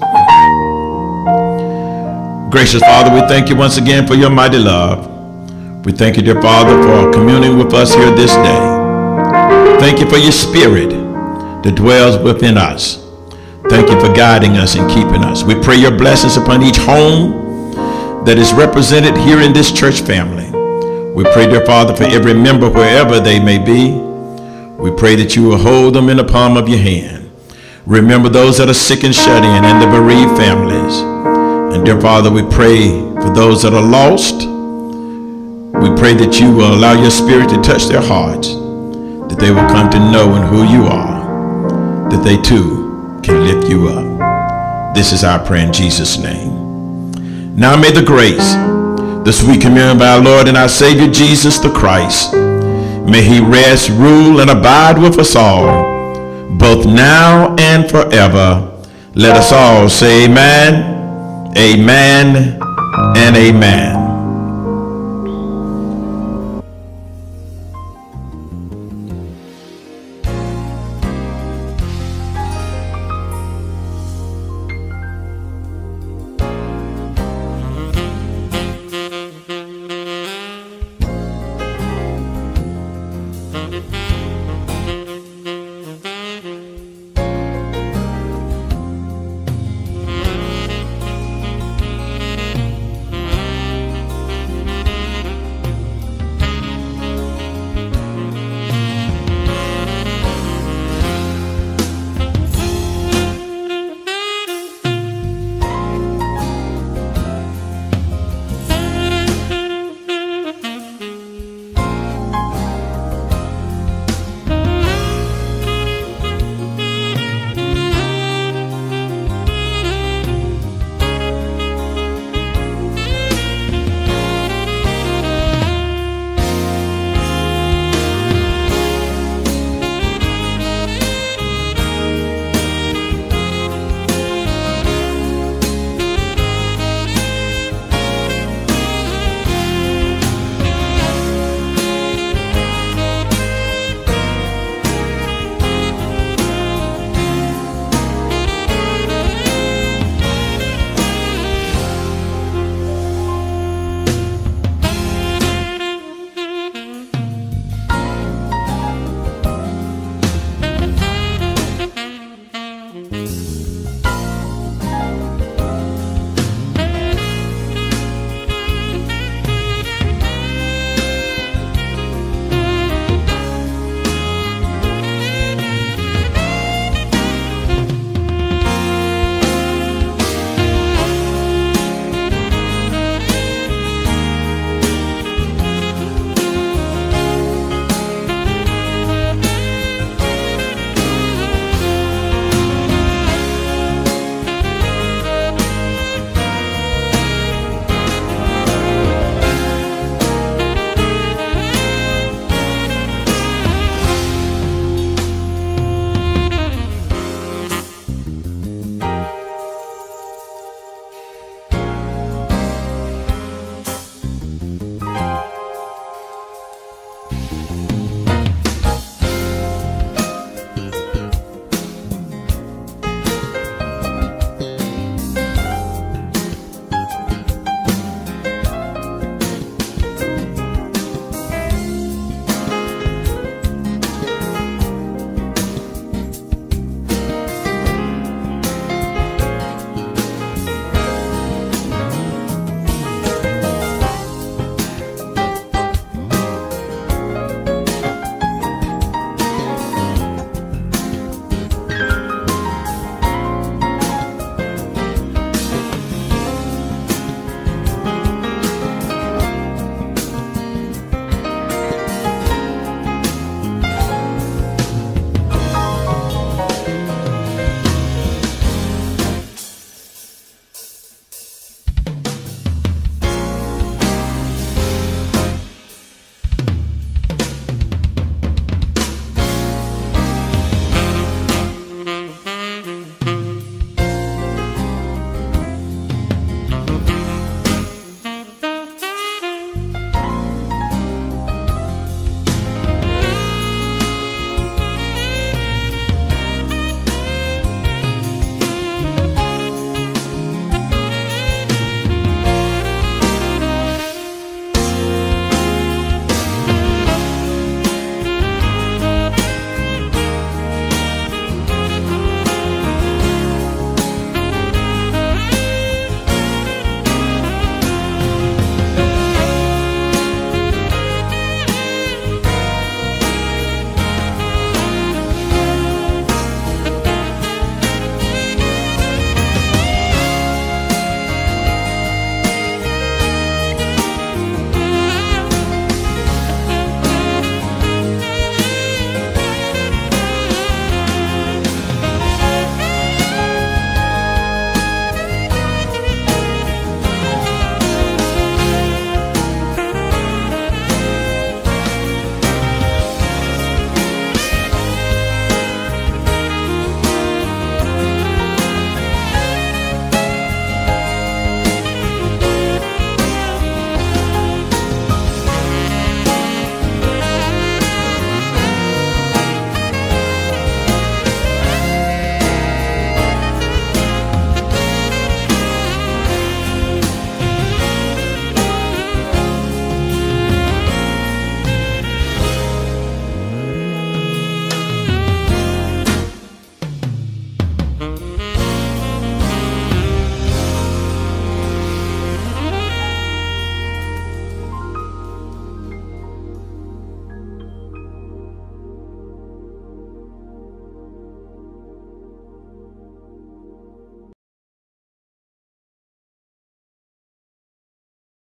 Gracious Father, we thank you once again for your mighty love. We thank you, dear Father, for communing with us here this day. Thank you for your spirit that dwells within us. Thank you for guiding us and keeping us. We pray your blessings upon each home that is represented here in this church family. We pray, dear Father, for every member wherever they may be. We pray that you will hold them in the palm of your hand. Remember those that are sick and shut in and the bereaved families. And dear Father, we pray for those that are lost. We pray that you will allow your spirit to touch their hearts, that they will come to know and who you are, that they too can lift you up. This is our prayer in Jesus' name. Now may the grace, the sweet communion of our Lord and our Savior Jesus the Christ, may he rest, rule, and abide with us all, both now and forever. Let us all say amen, amen, and amen.